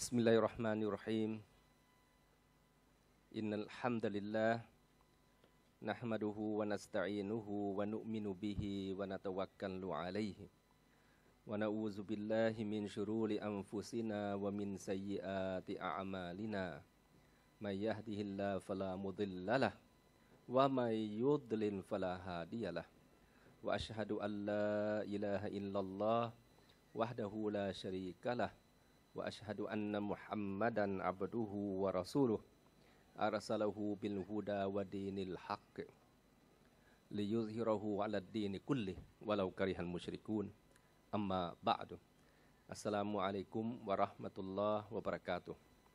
بسم الله الرحمن الرحيم إن الحمد لله نحمده ونستعينه ونؤمن به ونتوكل عليه ونعوذ بالله من شرور أنفسنا ومن سيئات أعمالنا من يهده الله فلا مضل له ومن يضلل فلا هادي له وأشهد أن لا إله إلا الله وحده لا شريك له وأشهد أن محمدا عبده ورسوله أرسله بالهدى ودين الحق ليظهره على الدين كله ولو كره المشركون أما بعد السلام عليكم ورحمة الله وبركاته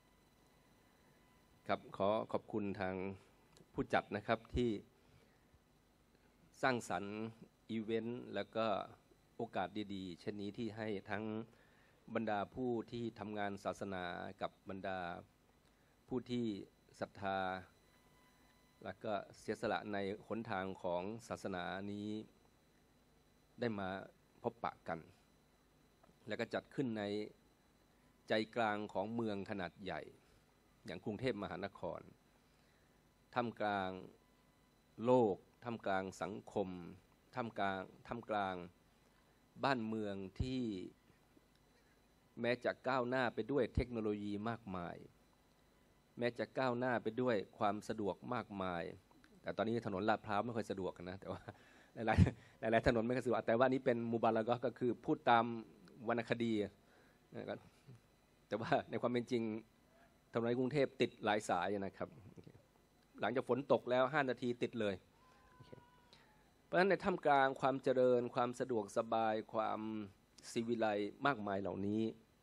ครับขอบคุณทางผู้จัดนะครับที่สร้างสรรค์อีเวนต์แล้วก็โอกาสดีๆเช่นนี้ที่ให้ทั้งบรรดาผู้ที่ทำงานศาสนากับบรรดาผู้ที่ศรัทธาแล้วก็เสียสละในหนทางของศาสนานี้ได้มาพบปะกันแล้วก็จัดขึ้นในใจกลางของเมืองขนาดใหญ่อย่างกรุงเทพมหานครท่ามกลางโลกท่ามกลางสังคมท่ามกลางบ้านเมืองที่แม้จะก้าวหน้าไปด้วยเทคโนโลยีมากมายแม้จะก้าวหน้าไปด้วยความสะดวกมากมายแต่ตอนนี้ถนนลาดพร้าวไม่ค่อยสะดวกนะแต่ว่าหลายถนนไม่ค่อยสะดวกแต่ว่านี้เป็นมุบาระกะห์ก็คือพูดตามวรรณคดีแต่ว่าในความเป็นจริงถนนในกรุงเทพติดหลายสายนะครับหลังจากฝนตกแล้ว5 นาทีติดเลยเพราะฉะนั้นในท่ามกลางความเจริญความสะดวกสบายความศิวิไลซ์มากมายเหล่านี้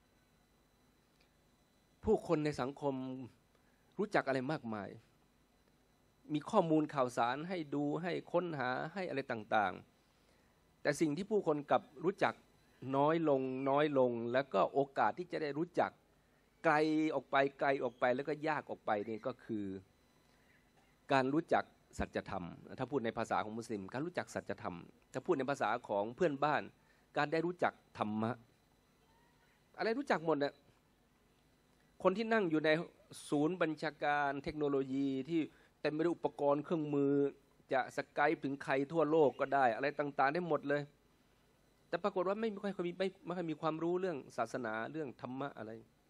ผู้คนในสังคมรู้จักอะไรมากมายมีข้อมูลข่าวสารให้ดูให้ค้นหาให้อะไรต่างๆแต่สิ่งที่ผู้คนกลับรู้จักน้อยลงแล้วก็โอกาสที่จะได้รู้จักไกลออกไปแล้วก็ยากออกไปนี่ก็คือการรู้จักสัจธรรมถ้าพูดในภาษาของมุสลิมการรู้จักสัจธรรมถ้าพูดในภาษาของเพื่อนบ้านการได้รู้จักธรรมะอะไรรู้จักหมดเนี่ยคนที่นั่งอยู่ในศูนย์บัญชาการเทคโนโลยีที่เต็มไปด้วยอุปกรณ์เครื่องมือจะสกายถึงใครทั่วโลกก็ได้อะไรต่างๆได้หมดเลยแต่ปรากฏว่าไม่ค่อยมีความรู้เรื่องศาสนาเรื่องธรรมะอะไร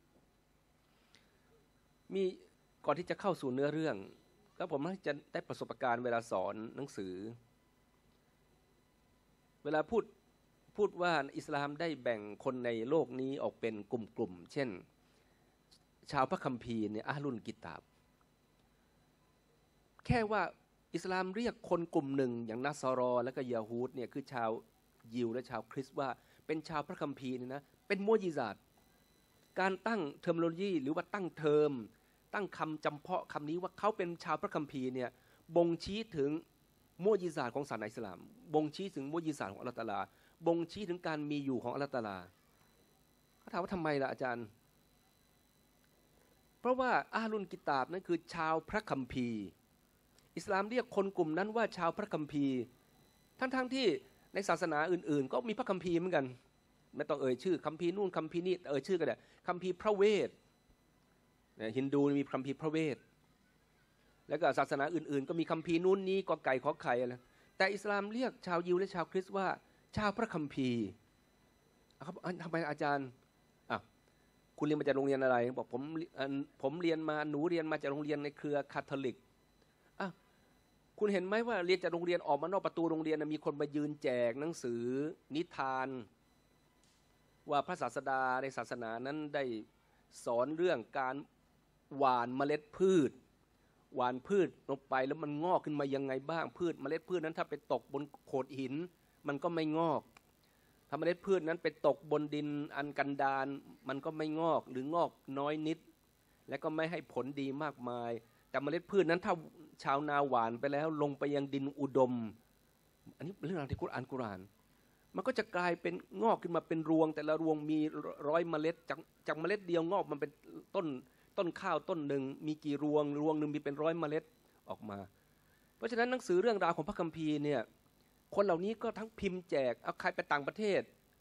มีก่อนที่จะเข้าสู่เนื้อเรื่องแล้วผมจะได้ประสบการณ์เวลาสอนหนังสือเวลาพูดว่าอิสลามได้แบ่งคนในโลกนี้ออกเป็นกลุ่มๆเช่นชาวพระคัมภีร์เนี่ยอะห์ลุลกิตาบแค่ว่าอิสลามเรียกคนกลุ่มหนึ่งอย่างนัสรอและก็ยะฮูดเนี่ยคือชาวยิวและชาวคริสต์ว่าเป็นชาวพระคัมภีร์เนี่ยนะเป็นมุอญิซาตการตั้งเทอร์มิโนโลยีหรือว่าตั้งเทอมตั้งคำจำเพาะคำนี้ว่าเขาเป็นชาวพระคัมภีร์เนี่ยบ่งชี้ถึงมุอญิซาตของศาสนาอิสลามบ่งชี้ถึงมุอญิซาตของอัลเลาะห์ตะอาลาบ่งชี้ถึงการมีอยู่ของอัลเลาะห์ตะอาลาเขาถามว่าทำไมล่ะอาจารย์เพราะว่าอะห์ลุลกิตาบนั้นคือชาวพระคัมภีร์อิสลามเรียกคนกลุ่มนั้นว่าชาวพระคัมภีร์ทั้งที่ในศาสนาอื่นๆก็มีพระคัมภีร์เหมือนกันไม่ต้องเอ่ยชื่อคัมภีร์นู่นคัมภีร์นี่เอ่ยชื่อก็ได้คัมภีร์พระเวทฮินดูมีคัมภีร์พระเวทแล้วก็ศาสนาอื่นๆก็มีคัมภีร์นู่นนี้กอไก่ขอไข่อะไรแต่อิสลามเรียกชาวยิวและชาวคริสต์ว่าชาวพระคัมภีร์ครับทำไมอาจารย์คุณเรียนมาจากโรงเรียนอะไรบอกผมเรียนมาหนูเรียนมาจากโรงเรียนในเครือคาทอลิกคุณเห็นไหมว่าเรียนจากโรงเรียนออกมานอกประตูโรงเรียนมีคนมายืนแจกหนังสือนิทานว่าพระศาสดาในศาสนานั้นได้สอนเรื่องการหว่านเมล็ดพืชหว่านพืชลงไปแล้วมันงอกขึ้นมายังไงบ้างพืชเมล็ดพืชนั้นถ้าไปตกบนโขดหินมันก็ไม่งอกถ้าเมล็ดพืชนั้นไปตกบนดินอันกันดารมันก็ไม่งอกหรืองอกน้อยนิดและก็ไม่ให้ผลดีมากมายแต่เมล็ดพืชนั้นถ้าชาวนาหว่านไปแล้วลงไปยังดินอุดมอันนี้เรื่องราวที่กุรอานมันก็จะกลายเป็นงอกขึ้นมาเป็นรวงแต่ละรวงมี100 เมล็ดจากเมล็ดเดียวงอกมันเป็นต้นข้าวต้นหนึ่งมีกี่รวงหนึ่งมีเป็น100 เมล็ดออกมาเพราะฉะนั้นหนังสือเรื่องราวของพระคัมภีร์เนี่ยคนเหล่านี้ก็ทั้งพิมพ์แจกเอาใครไปต่างประเทศ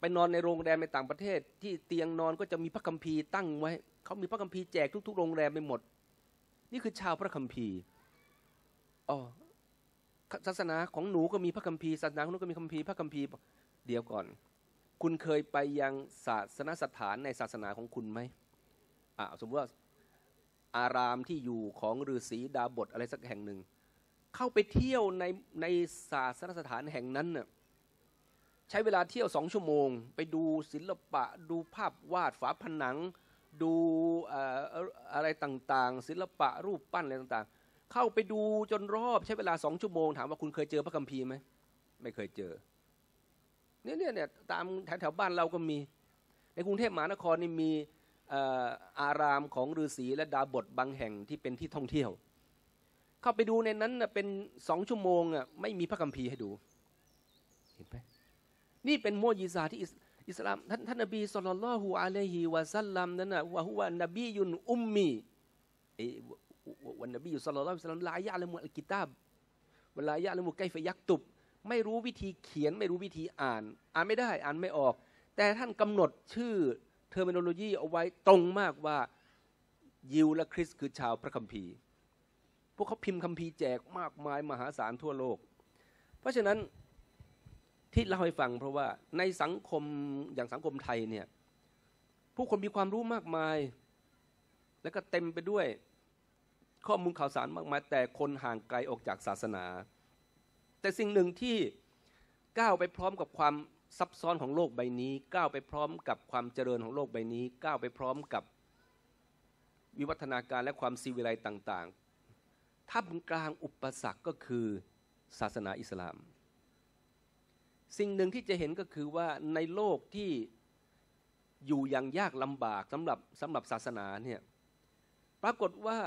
ไปนอนในโรงแรมในต่างประเทศที่เตียงนอนก็จะมีพระคัมภีร์ตั้งไว้เขามีพระคัมภีร์แจกทุกๆโรงแรมไปหมดนี่คือชาวพระคัมภีร์อ๋อศาสนาของหนูก็มีพระคัมภีร์ศาสนาของหนูก็มีคัมภีร์พระคัมภีร์เดี๋ยวก่อนคุณเคยไปยังศาสนสถานในศาสนาของคุณไหมสมมติว่าอารามที่อยู่ของฤาษีดาบทอะไรสักแห่งหนึ่งเข้าไปเที่ยวในศาสนสถานแห่งนั้นน่ะใช้เวลาเที่ยว2 ชั่วโมงไปดูศิลปะดูภาพวาดฝาผนังดูอะไรต่างๆศิลปะรูปปั้นอะไรต่างๆเข้าไปดูจนรอบใช้เวลา2 ชั่วโมงถามว่าคุณเคยเจอพระคัมภีร์ไหมไม่เคยเจอเนี่ยตามแถวบ้านเราก็มีในกรุงเทพมหานครนี่มีอารามของฤาษีและดาบทบางแห่งที่เป็นที่ท่องเที่ยวเข้าไปดูในนั้นเป็น2 ชั่วโมงไม่มีพระคัมภีร์ให้ดูเห็นไหมนี่เป็นมุอ์ญิซาที่อิสลามท่านนบีศ็อลลัลลอฮุอะลัยฮิวะซัลลัมนั้นวะฮุวะนบียุนอุมมีวันนบีศ็อลลัลลอฮุอะลัยฮิวะซัลลัมลายะละมุอัลกิตาบวะลายะละมุไกฟะยักตุบไม่รู้วิธีเขียนไม่รู้วิธีอ่านไม่ได้อ่านไม่ออกแต่ท่านกำหนดชื่อเทอร์มิโนโลยีเอาไว้ตรงมากว่ายิวและคริสต์คือชาวพระคัมภีร์พวกเขาพิมพ์คัมภีร์แจกมากมายมหาศาลทั่วโลกเพราะฉะนั้นที่เล่าให้ฟังเพราะว่าในสังคมอย่างสังคมไทยเนี่ยผู้คนมีความรู้มากมายแล้วก็เต็มไปด้วยข้อมูลข่าวสารมากมายแต่คนห่างไกลออกจากศาสนาแต่สิ่งหนึ่งที่ก้าวไปพร้อมกับความซับซ้อนของโลกใบนี้ก้าวไปพร้อมกับความเจริญของโลกใบนี้ก้าวไปพร้อมกับวิวัฒนาการและความซีวิไลซ์ต่างๆท่ามกลางอุปสรรคก็คือศาสนาอิสลามสิ่งหนึ่งที่จะเห็นก็คือว่าในโลกที่อยู่อย่างยากลำบากสำหรับศาสนาเนี่ยปรากฏว่า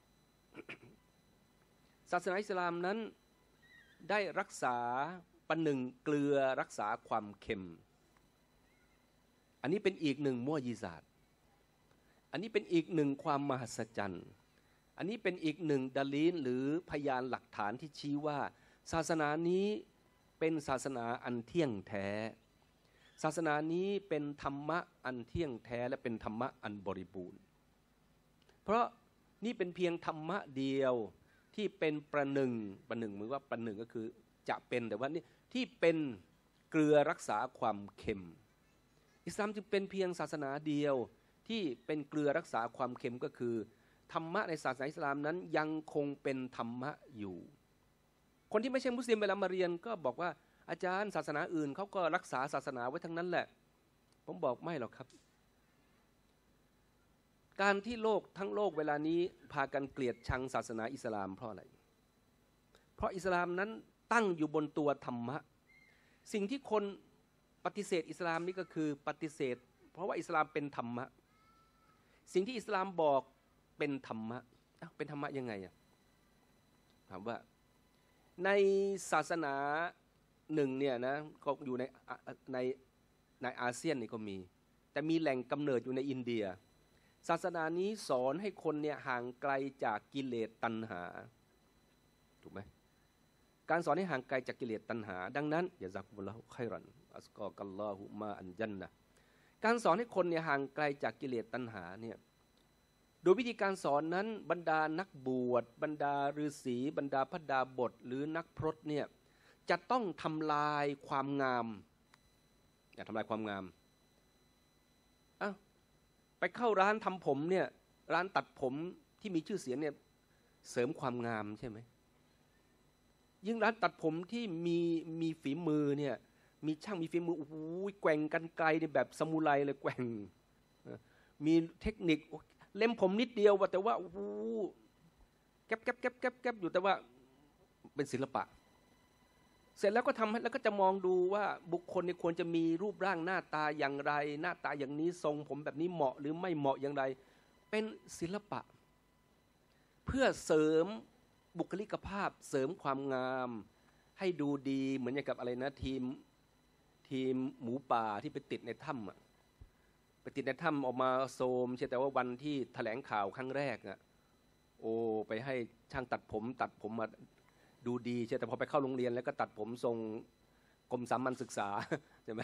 ศาสนาอิสลามนั้นได้รักษาประหนึ่งเกลือรักษาความเค็มอันนี้เป็นอีกหนึ่งมุอ์ญิซาตอันนี้เป็นอีกหนึ่งความมหัศจรรย์อันนี้เป็นอีกหนึ่งดะลีลหรือพยานหลักฐานที่ชี้ว่าศาสนานี้เป็นศาสนาอันเที่ยงแท้ศาสนานี้เป็นธรรมะอันเที่ยงแท้และเป็นธรรมะอันบริบูรณ์เพราะนี่เป็นเพียงธรรมะเดียวที่เป็นประหนึ่งเหมือนว่าประหนึ่งก็คือจะเป็นแต่ว่านี่ที่เป็นเกลือรักษาความเค็มอิสลามจึงเป็นเพียงศาสนาเดียวที่เป็นเกลือรักษาความเค็มก็คือธรรมะในศาสนาอิสลามนั้นยังคงเป็นธรรมะอยู่คนที่ไม่ใช่มุสลิมเวลามาเรียนก็บอกว่าอาจารย์ศาสนาอื่นเขาก็รักษาศาสนาไว้ทั้งนั้นแหละผมบอกไม่หรอกครับการที่โลกทั้งโลกเวลานี้พากันเกลียดชังศาสนาอิสลามเพราะอะไรเพราะอิสลามนั้นตั้งอยู่บนตัวธรรมะสิ่งที่คนปฏิเสธอิสลามนี่ก็คือปฏิเสธเพราะว่าอิสลามเป็นธรรมะสิ่งที่อิสลามบอกเป็นธรรมะเป็นธรรมะยังไงถามว่าในศาสนาหนึ่งเนี่ยนะก็อยู่ในอาเซียนนี่ก็มีแต่มีแหล่งกำเนิดอยู่ในอินเดียศาสนานี้สอนให้คนเนี่ยห่างไกลจากกิเลสตัณหาถูกไหมการสอนให้ห่างไกลจากกิเลสตัณหาดังนั้นยะซากุมุลลอฮุค็อยรันอัสกอกัลลอฮุมาอันญันนะห์การสอนให้คนเนี่ยห่างไกลจากกิเลสตัณหาเนี่ยโดยวิธีการสอนนั้นบรรดานักบวชบรรดาฤาษีบรรดาพระดาบทหรือนักพรตเนี่ยจะต้องทำลายความงามอย่าทำลายความงามไปเข้าร้านทำผมเนี่ยร้านตัดผมที่มีชื่อเสียงเนี่ยเสริมความงามใช่ไหมยิ่งร้านตัดผมที่มีฝีมือเนี่ยมีช่างมีฝีมือโอ้โหแกว่งกันไกลในแบบซามูไรเลยแกว่งมีเทคนิคเล็มผมนิดเดียวแต่ว่าโอ้โหแก๊บอยู่แต่ว่าเป็นศิลปะเสร็จแล้วก็ทำให้แล้วก็จะมองดูว่าบุคคลเนี่ยควรจะมีรูปร่างหน้าตาอย่างไรหน้าตาอย่างนี้ทรงผมแบบนี้เหมาะหรือไม่เหมาะอย่างไรเป็นศิลปะเพื่อเสริมบุคลิกภาพเสริมความงามให้ดูดีเหมือนอย่างกับอะไรนะทีมหมูป่าที่ไปติดในถ้ำไปติดในถ้ำออกมาโซมใช่แต่ว่าวันที่แถลงข่าวครั้งแรกโอ้ไปให้ช่างตัดผมมาดูดีใช่แต่พอไปเข้าโรงเรียนแล้วก็ตัดผมทรงกรมสามัญศึกษาใช่ไหม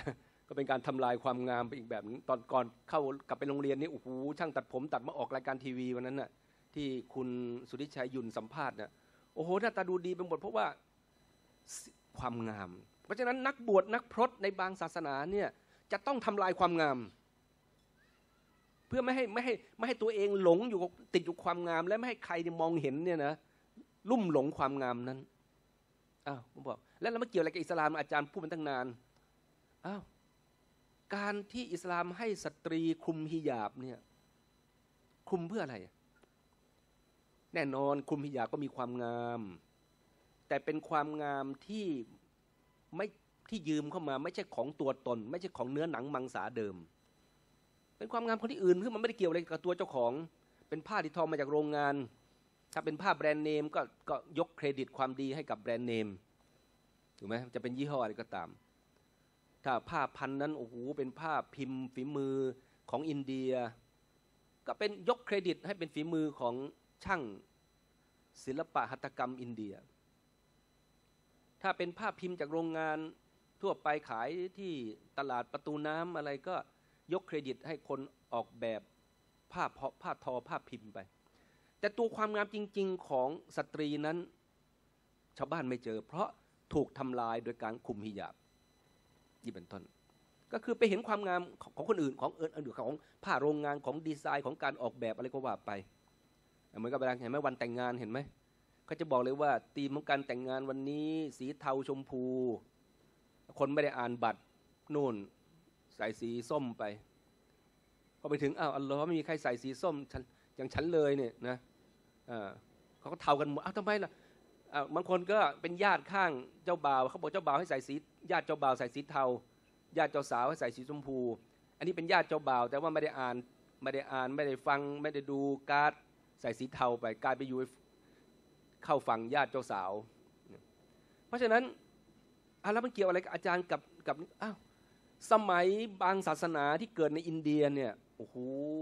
ก็เป็นการทำลายความงามไปอีกแบบนึงตอนก่อนเข้ากลับไปโรงเรียนนี่โอ้โหช่างตัดผมตัดมาออกรายการทีวีวันนั้นน่ะที่คุณสุทธิชัยยุ่นสัมภาษณ์น่ะโอ้โหหน้าตาดูดีไปหมดเพราะว่าความงามเพราะฉะนั้นนักบวชนักพรตในบางศาสนาเนี่ยจะต้องทำลายความงามเพื่อไม่ให้ตัวเองหลงอยู่ติดอยู่ความงามและไม่ให้ใครมองเห็นเนี่ยนะลุ่มหลงความงามนั้นอ้าวผมบอกแล้วมันเกี่ยวอะไรกับอิสลามอาจารย์พูดมาตั้งนานอ้าวการที่อิสลามให้สตรีคลุมฮิญาบเนี่ยคลุมเพื่ออะไรแน่นอนคลุมฮิญาบก็มีความงามแต่เป็นความงามที่ยืมเข้ามาไม่ใช่ของตัวตนไม่ใช่ของเนื้อหนังมังสาเดิมเป็นความงามของที่อื่นซึ่งมันไม่ได้เกี่ยวอะไรกับตัวเจ้าของเป็นผ้าที่ทอมาจากโรงงานถ้าเป็นผ้าแบรนด์เนมก็ยกเครดิตความดีให้กับแบรนด์เนมถูกไหมจะเป็นยี่ห้ออะไรก็ตามถ้าผ้าพันนั้นโอ้โหเป็นผ้าพิมพ์ฝีมือของอินเดียก็เป็นยกเครดิตให้เป็นฝีมือของช่างศิลปะหัตถกรรมอินเดียถ้าเป็นผ้าพิมพ์จากโรงงานทั่วไปขายที่ตลาดประตูน้ำอะไรก็ยกเครดิตให้คนออกแบบผ้าทอผ้าพิมพ์ไปแต่ตัวความงามจริงๆของสตรีนั้นชาวบ้านไม่เจอเพราะถูกทำลายโดยการคลุมฮิญาบนี่เป็นต้นก็คือไปเห็นความงามของคนอื่นของผ้าโรงงานของดีไซน์ของการออกแบบอะไรก็ว่าไปเหมือนกับเวลาเห็นไหมวันแต่งงานเห็นไหมเขาจะบอกเลยว่าธีมของการแต่งงานวันนี้สีเทาชมพูคนไม่ได้อ่านบัตรนู่นใส่สีส้มไปพอไปถึงอ้าวอัลลอฮ์ไม่มีใครใส่สีส้มอย่างฉันเลยเนี่ยนะเขาก็เทากันหมดอ้าวทำไมล่ะบางคนก็เป็นญาติข้างเจ้าบ่าวเขาบอกเจ้าบ่าวให้ใส่สีญาติเจ้าบ่าวใส่สีเทาญาติเจ้าสาวให้ใส่สีชมพูอันนี้เป็นญาติเจ้าบ่าวแต่ว่าไม่ได้อ่านไม่ได้ฟังไม่ได้ดูการ์ดใส่สีเทาไปกลายไปอยู่เข้าฝั่งญาติเจ้าสาวเพราะฉะนั้นแล้วมันเกี่ยวอะไรกับอาจารย์กับอ้าวสมัยบางศาสนาที่เกิดในอินเดียเนี่ยโอ้โห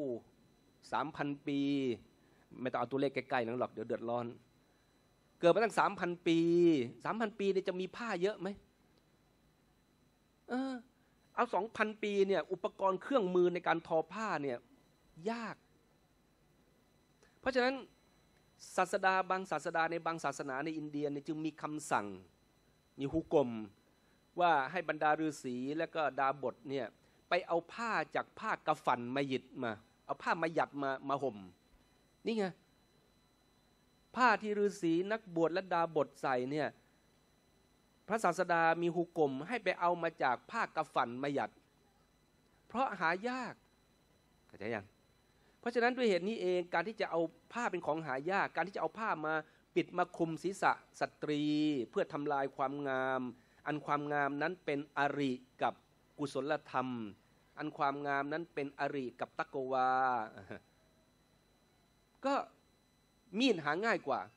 3,000 ปีไม่ต้องเอาตัวเลขใกล้ๆนั่นหรอกเดี๋ยวเดือดร้อนเกิดมาตั้ง3,000 ปี3,000 ปีเนี่ยจะมีผ้าเยอะไหมเอา 2,000 ปีเนี่ยอุปกรณ์เครื่องมือในการทอผ้าเนี่ยยากเพราะฉะนั้นบางศาสดาในบางศาสนาในอินเดียเนี่ยจึงมีคำสั่งมีฮุกมว่าให้บรรดาฤาษีและก็ดาบทเนี่ยไปเอาผ้าจากผ้ากะฟันมาหยิดมาเอาผ้ามาหยัดมาห่มนี่ไงผ้าที่ฤาษีนักบวชและดาบทใส่เนี่ยพระศาสดามีฮุกมให้ไปเอามาจากผ้ากะฟันมาหยัดเพราะหายากเข้าใจยังเพราะฉะนั้นด้วยเหตุนี้เองการที่จะเอาผ้าเป็นของหายากการที่จะเอาผ้ามาปิดมาคลุมศีรษะสตรีเพื่อทำลายความงามอันความงามนั้นเป็นอริกับกุศลธรรมอันความงามนั้นเป็นอริกับตักวาก็มีดหาง่ายกว่า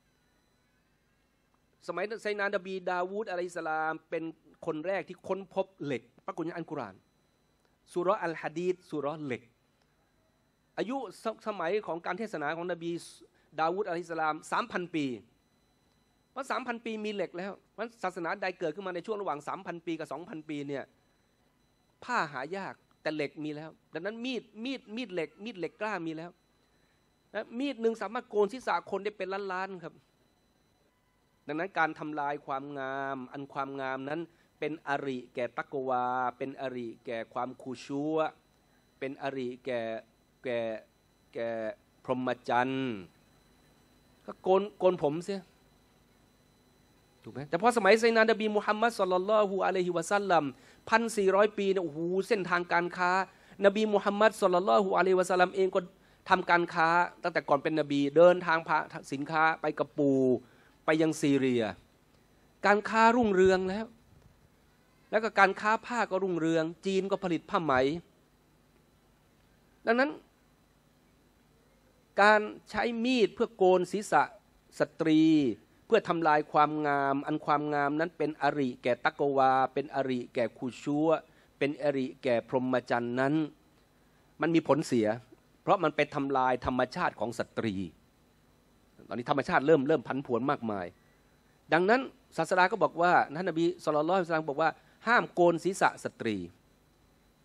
สมัยไซนาดาบีดาวูดอะลัยฮิสสลามเป็นคนแรกที่ค้นพบเหล็กปรากฏในอัลกุรอานซูเราะห์อัลหะดีษซูเราะห์เหล็กอายุสมัยของการเทศนาของนบีดาวูดอะลัยฮิสสลาม 3,000 ปีเพราะ 3,000 ปีมีเหล็กแล้วเพราะศาสนาใดเกิดขึ้นมาในช่วงระหว่าง 3,000 ปีกับ 2,000 ปีเนี่ยผ้าหายากแต่เหล็กมีแล้วดังนั้นมีดเหล็กกล้ามีแล้วนะมีดหนึ่งสามารถโกนศีรษะคนได้เป็นล้านๆครับดังนั้นการทำลายความงามอันความงามนั้นเป็นอริแก่ตักวาเป็นอริแก่ความคูชัวเป็นอริแก่พรหมจรรย์ก็โกนผมเสียถูกไหมแต่พอสมัยไซนาดาบีมุฮัมมัดศ็อลลัลลอฮุอะลัยฮิวะซัลลัม 1,400 ปีเนี่ยโอ้โหเส้นทางการค้านบีมุฮัมมัดศ็อลลัลลอฮุอะลัยฮิวะซัลลัมเองก็ทำการค้าตั้งแต่ก่อนเป็นนบีเดินทางพาสินค้าไปกับปูไปยังซีเรียการค้ารุ่งเรืองแล้วก็การค้าผ้าก็รุ่งเรืองจีนก็ผลิตผ้าไหมดังนั้นการใช้มีดเพื่อโกนศีรษะสตรีเพื่อทำลายความงามอันความงามนั้นเป็นอริแก่ตักวาเป็นอริแก่คูชัวเป็นอริแก่พรหมจรรย์นั้นมันมีผลเสียเพราะมันไปทำลายธรรมชาติของสตรีตอนนี้ธรรมชาติเริ่มผันผวนมากมายดังนั้นศาสดาก็บอกว่าท่านนบีศ็อลลัลลอฮุอะลัยฮิวะซัลลัมบอกว่าห้ามโกนศีรษะสตรี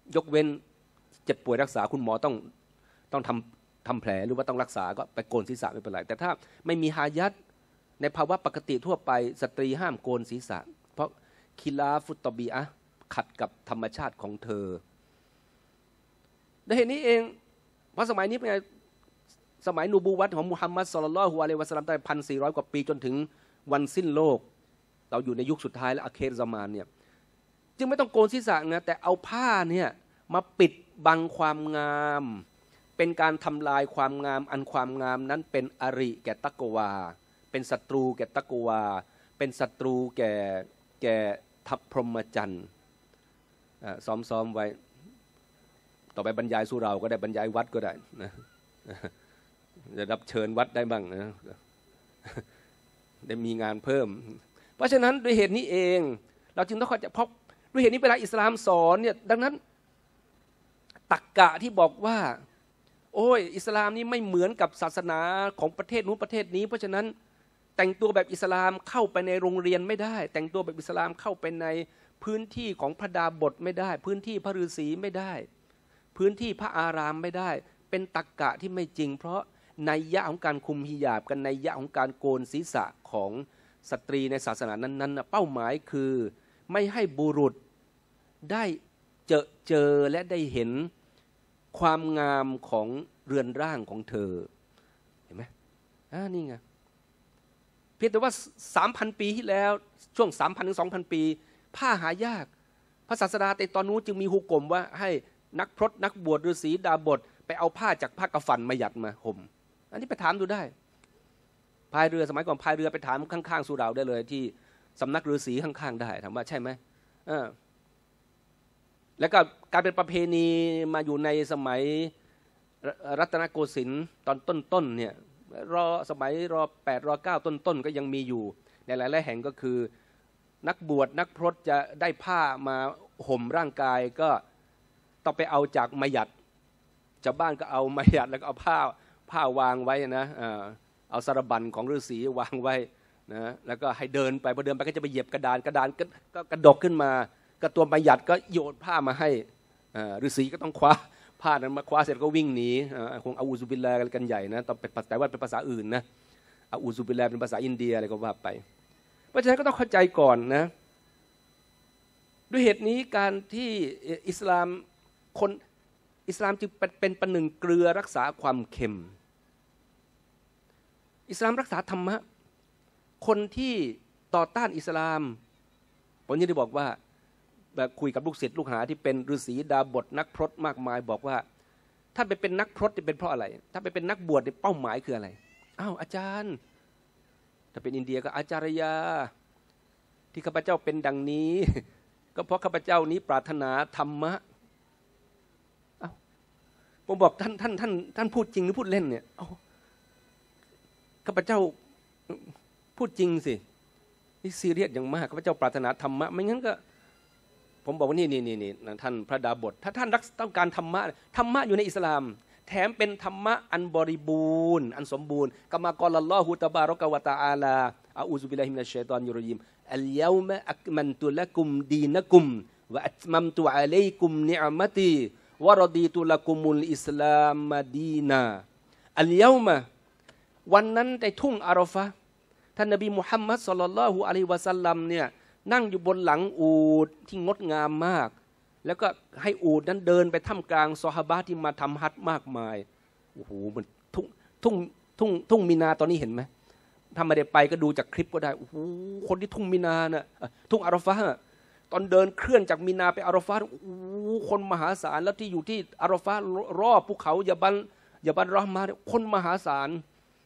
ยกเว้นเจ็บป่วยรักษาคุณหมอต้องทำแผลหรือว่าต้องรักษาก็ไปโกนศีรษะไม่เป็นไรแต่ถ้าไม่มีฮายัตในภาวะปกติทั่วไปสตรีห้ามโกนศีรษะเพราะคิลาฟุตตบีอะขัดกับธรรมชาติของเธอด้วยเหตุนี้เองเพราะสมัยนี้เป็นไงสมัยนูบูวัตของมุฮัมมัดศ็อลลัลลอฮุอะลัยฮิวะซัลลัมได้1,400 กว่าปีจนถึงวันสิ้นโลกเราอยู่ในยุคสุดท้ายแล้วอาเครซามานเนี่ยจึงไม่ต้องโกนศีรษะนะแต่เอาผ้าเนี่ยมาปิดบังความงามเป็นการทำลายความงามอันความงามนั้นเป็นอริแก่ตักวาเป็นศัตรูแก่ตักวาเป็นศัตรูแก่ทัพพรหมจรรย์ซ้อมไว้ต่อไปบรรยายสู่เราก็ได้บรรยายวัดก็ได้นะจะรับเชิญวัดได้บ้างนะได้มีงานเพิ่มเพราะฉะนั้นด้วยเหตุนี้เองเราจึงต้องเข้าใจเพราะด้วยเหตุนี้เวลาอิสลามสอนเนี่ยดังนั้นตรรกะที่บอกว่าโอ้ยอิสลามนี่ไม่เหมือนกับศาสนาของประเทศนู้นประเทศนี้เพราะฉะนั้นแต่งตัวแบบอิสลามเข้าไปในโรงเรียนไม่ได้แต่งตัวแบบอิสลามเข้าไปในพื้นที่ของพระดาบทไม่ได้พื้นที่พระฤาษีไม่ได้พื้นที่พระอารามไม่ได้เป็นตรรกะที่ไม่จริงเพราะนัยยะของการคุมฮิญาบกันนัยยะของการโกนศีรษะของสตรีในศาสนานั้นๆเป้าหมายคือไม่ให้บุรุษได้เจอและได้เห็นความงามของเรือนร่างของเธอเห็นไหมนี่ไงเพียงแต่ว่า 3,000 ปีที่แล้วช่วง 3,000 ถึง 2,000 ปีผ้าหายากพระศาสดาแต่ตอนนู้นจึงมีฮุกมว่าให้นักพรตนักบวชฤาษีดาบทไปเอาผ้าจากผ้ากฟันมาหยัดมาห่มอันนี้ไปถามดูได้พายเรือสมัยก่อนพายเรือไปถามข้างๆสุเหร่าได้เลยที่สำนักฤาษีข้างๆได้ถามว่าใช่ไหมแล้วก็การเป็นประเพณีมาอยู่ในสมัยรัตนโกสินทร์ตอนต้นๆเนี่ยสมัยร8ร9ต้นๆก็ยังมีอยู่ในหลายๆแห่งก็คือนักบวชนักพรตจะได้ผ้ามาห่มร่างกายก็ต้องไปเอาจากมหยัดชาวบ้านก็เอามหยัดแล้วก็เอาผ้าวางไว้นะเอาสารบัญของฤาษีวางไว้นะแล้วก็ให้เดินไปพอเดินไปก็จะไปเหยียบกระดานก็กระดกขึ้นมาก็ตัวมหยัดก็โยนผ้ามาให้ฤาษีก็ต้องคว้าผ้านั้นมาคว้าเสร็จก็วิ่งหนีคงอาอูซุบิลลาห์กันใหญ่นะต้องเป็นแต่ว่าเป็นภาษาอื่นนะอาอูซุบิลลาห์เป็นภาษาอินเดียอะไรก็ว่าไปเพราะฉะนั้นก็ต้องเข้าใจก่อนนะด้วยเหตุนี้การที่อิสลามจึงเป็นประหนึ่งเกลือรักษาความเค็มอิสลามรักษาธรรมะคนที่ต่อต้านอิสลามผมยังได้บอกว่าแบบคุยกับลูกศิษย์ลูกหาที่เป็นฤาษีดาบทนักพรตมากมายบอกว่าถ้าไปเป็นนักพรตจะเป็นเพราะอะไรถ้าไปเป็นนักบวชเป้าหมายคืออะไรอาจารย์ถ้าเป็นอินเดียก็อาจารยาที่ข้าพเจ้าเป็นดังนี้ก็เพราะข้าพเจ้านี้ปรารถนาธรรมะผมบอกท่านพูดจริงหรือพูดเล่นเนี่ยข้าพเจ้าพูดจริงสินี่ซีเรียสอย่างมากข้าพเจ้าปรารถนาธรรมะไม่งั้นก็ผมบอกว่านี่ท่านพระดาบทถ้าท่านต้องการธรรมะอยู่ในอิสลามแถมเป็นธรรมะอันบริบูรณ์อันสมบูรณ์กะมากอลัลลอฮุตะบารอกะวะตะอาลาอะอูซุบิลลาฮิมินัชชัยฏอนิรรญีมอัลยอมะอักมันตุละกุมดีนะกุมวะอัตมัมตุอะลัยกุมนิอ์มะตีวะรดีตุละกุมุลอิสลามดีนาอัลยอมะวันนั้นในทุ่งอาราฟะห์ท่านนบีมุฮัมมัดศ็อลลัลลอฮุอะลัยฮิวะซัลลัมเนี่ยนั่งอยู่บนหลังอูฐที่งดงามมากแล้วก็ให้อูฐนั้นเดินไปท่ามกลางซอฮาบะห์ที่มาทำฮัจญ์มากมายโอ้โหมันทุ่งมีนาตอนนี้เห็นไหมถ้าไม่ได้ไปก็ดูจากคลิปก็ได้โอ้โหคนที่ทุ่งมีนาน่ะทุ่งอาราฟะห์ตอนเดินเคลื่อนจากมีนาไปอาราฟะห์โอ้โหคนมหาศาลแล้วที่อยู่ที่อาราฟะห์รอบภูเขายะบันเราะห์มาคนมหาศาล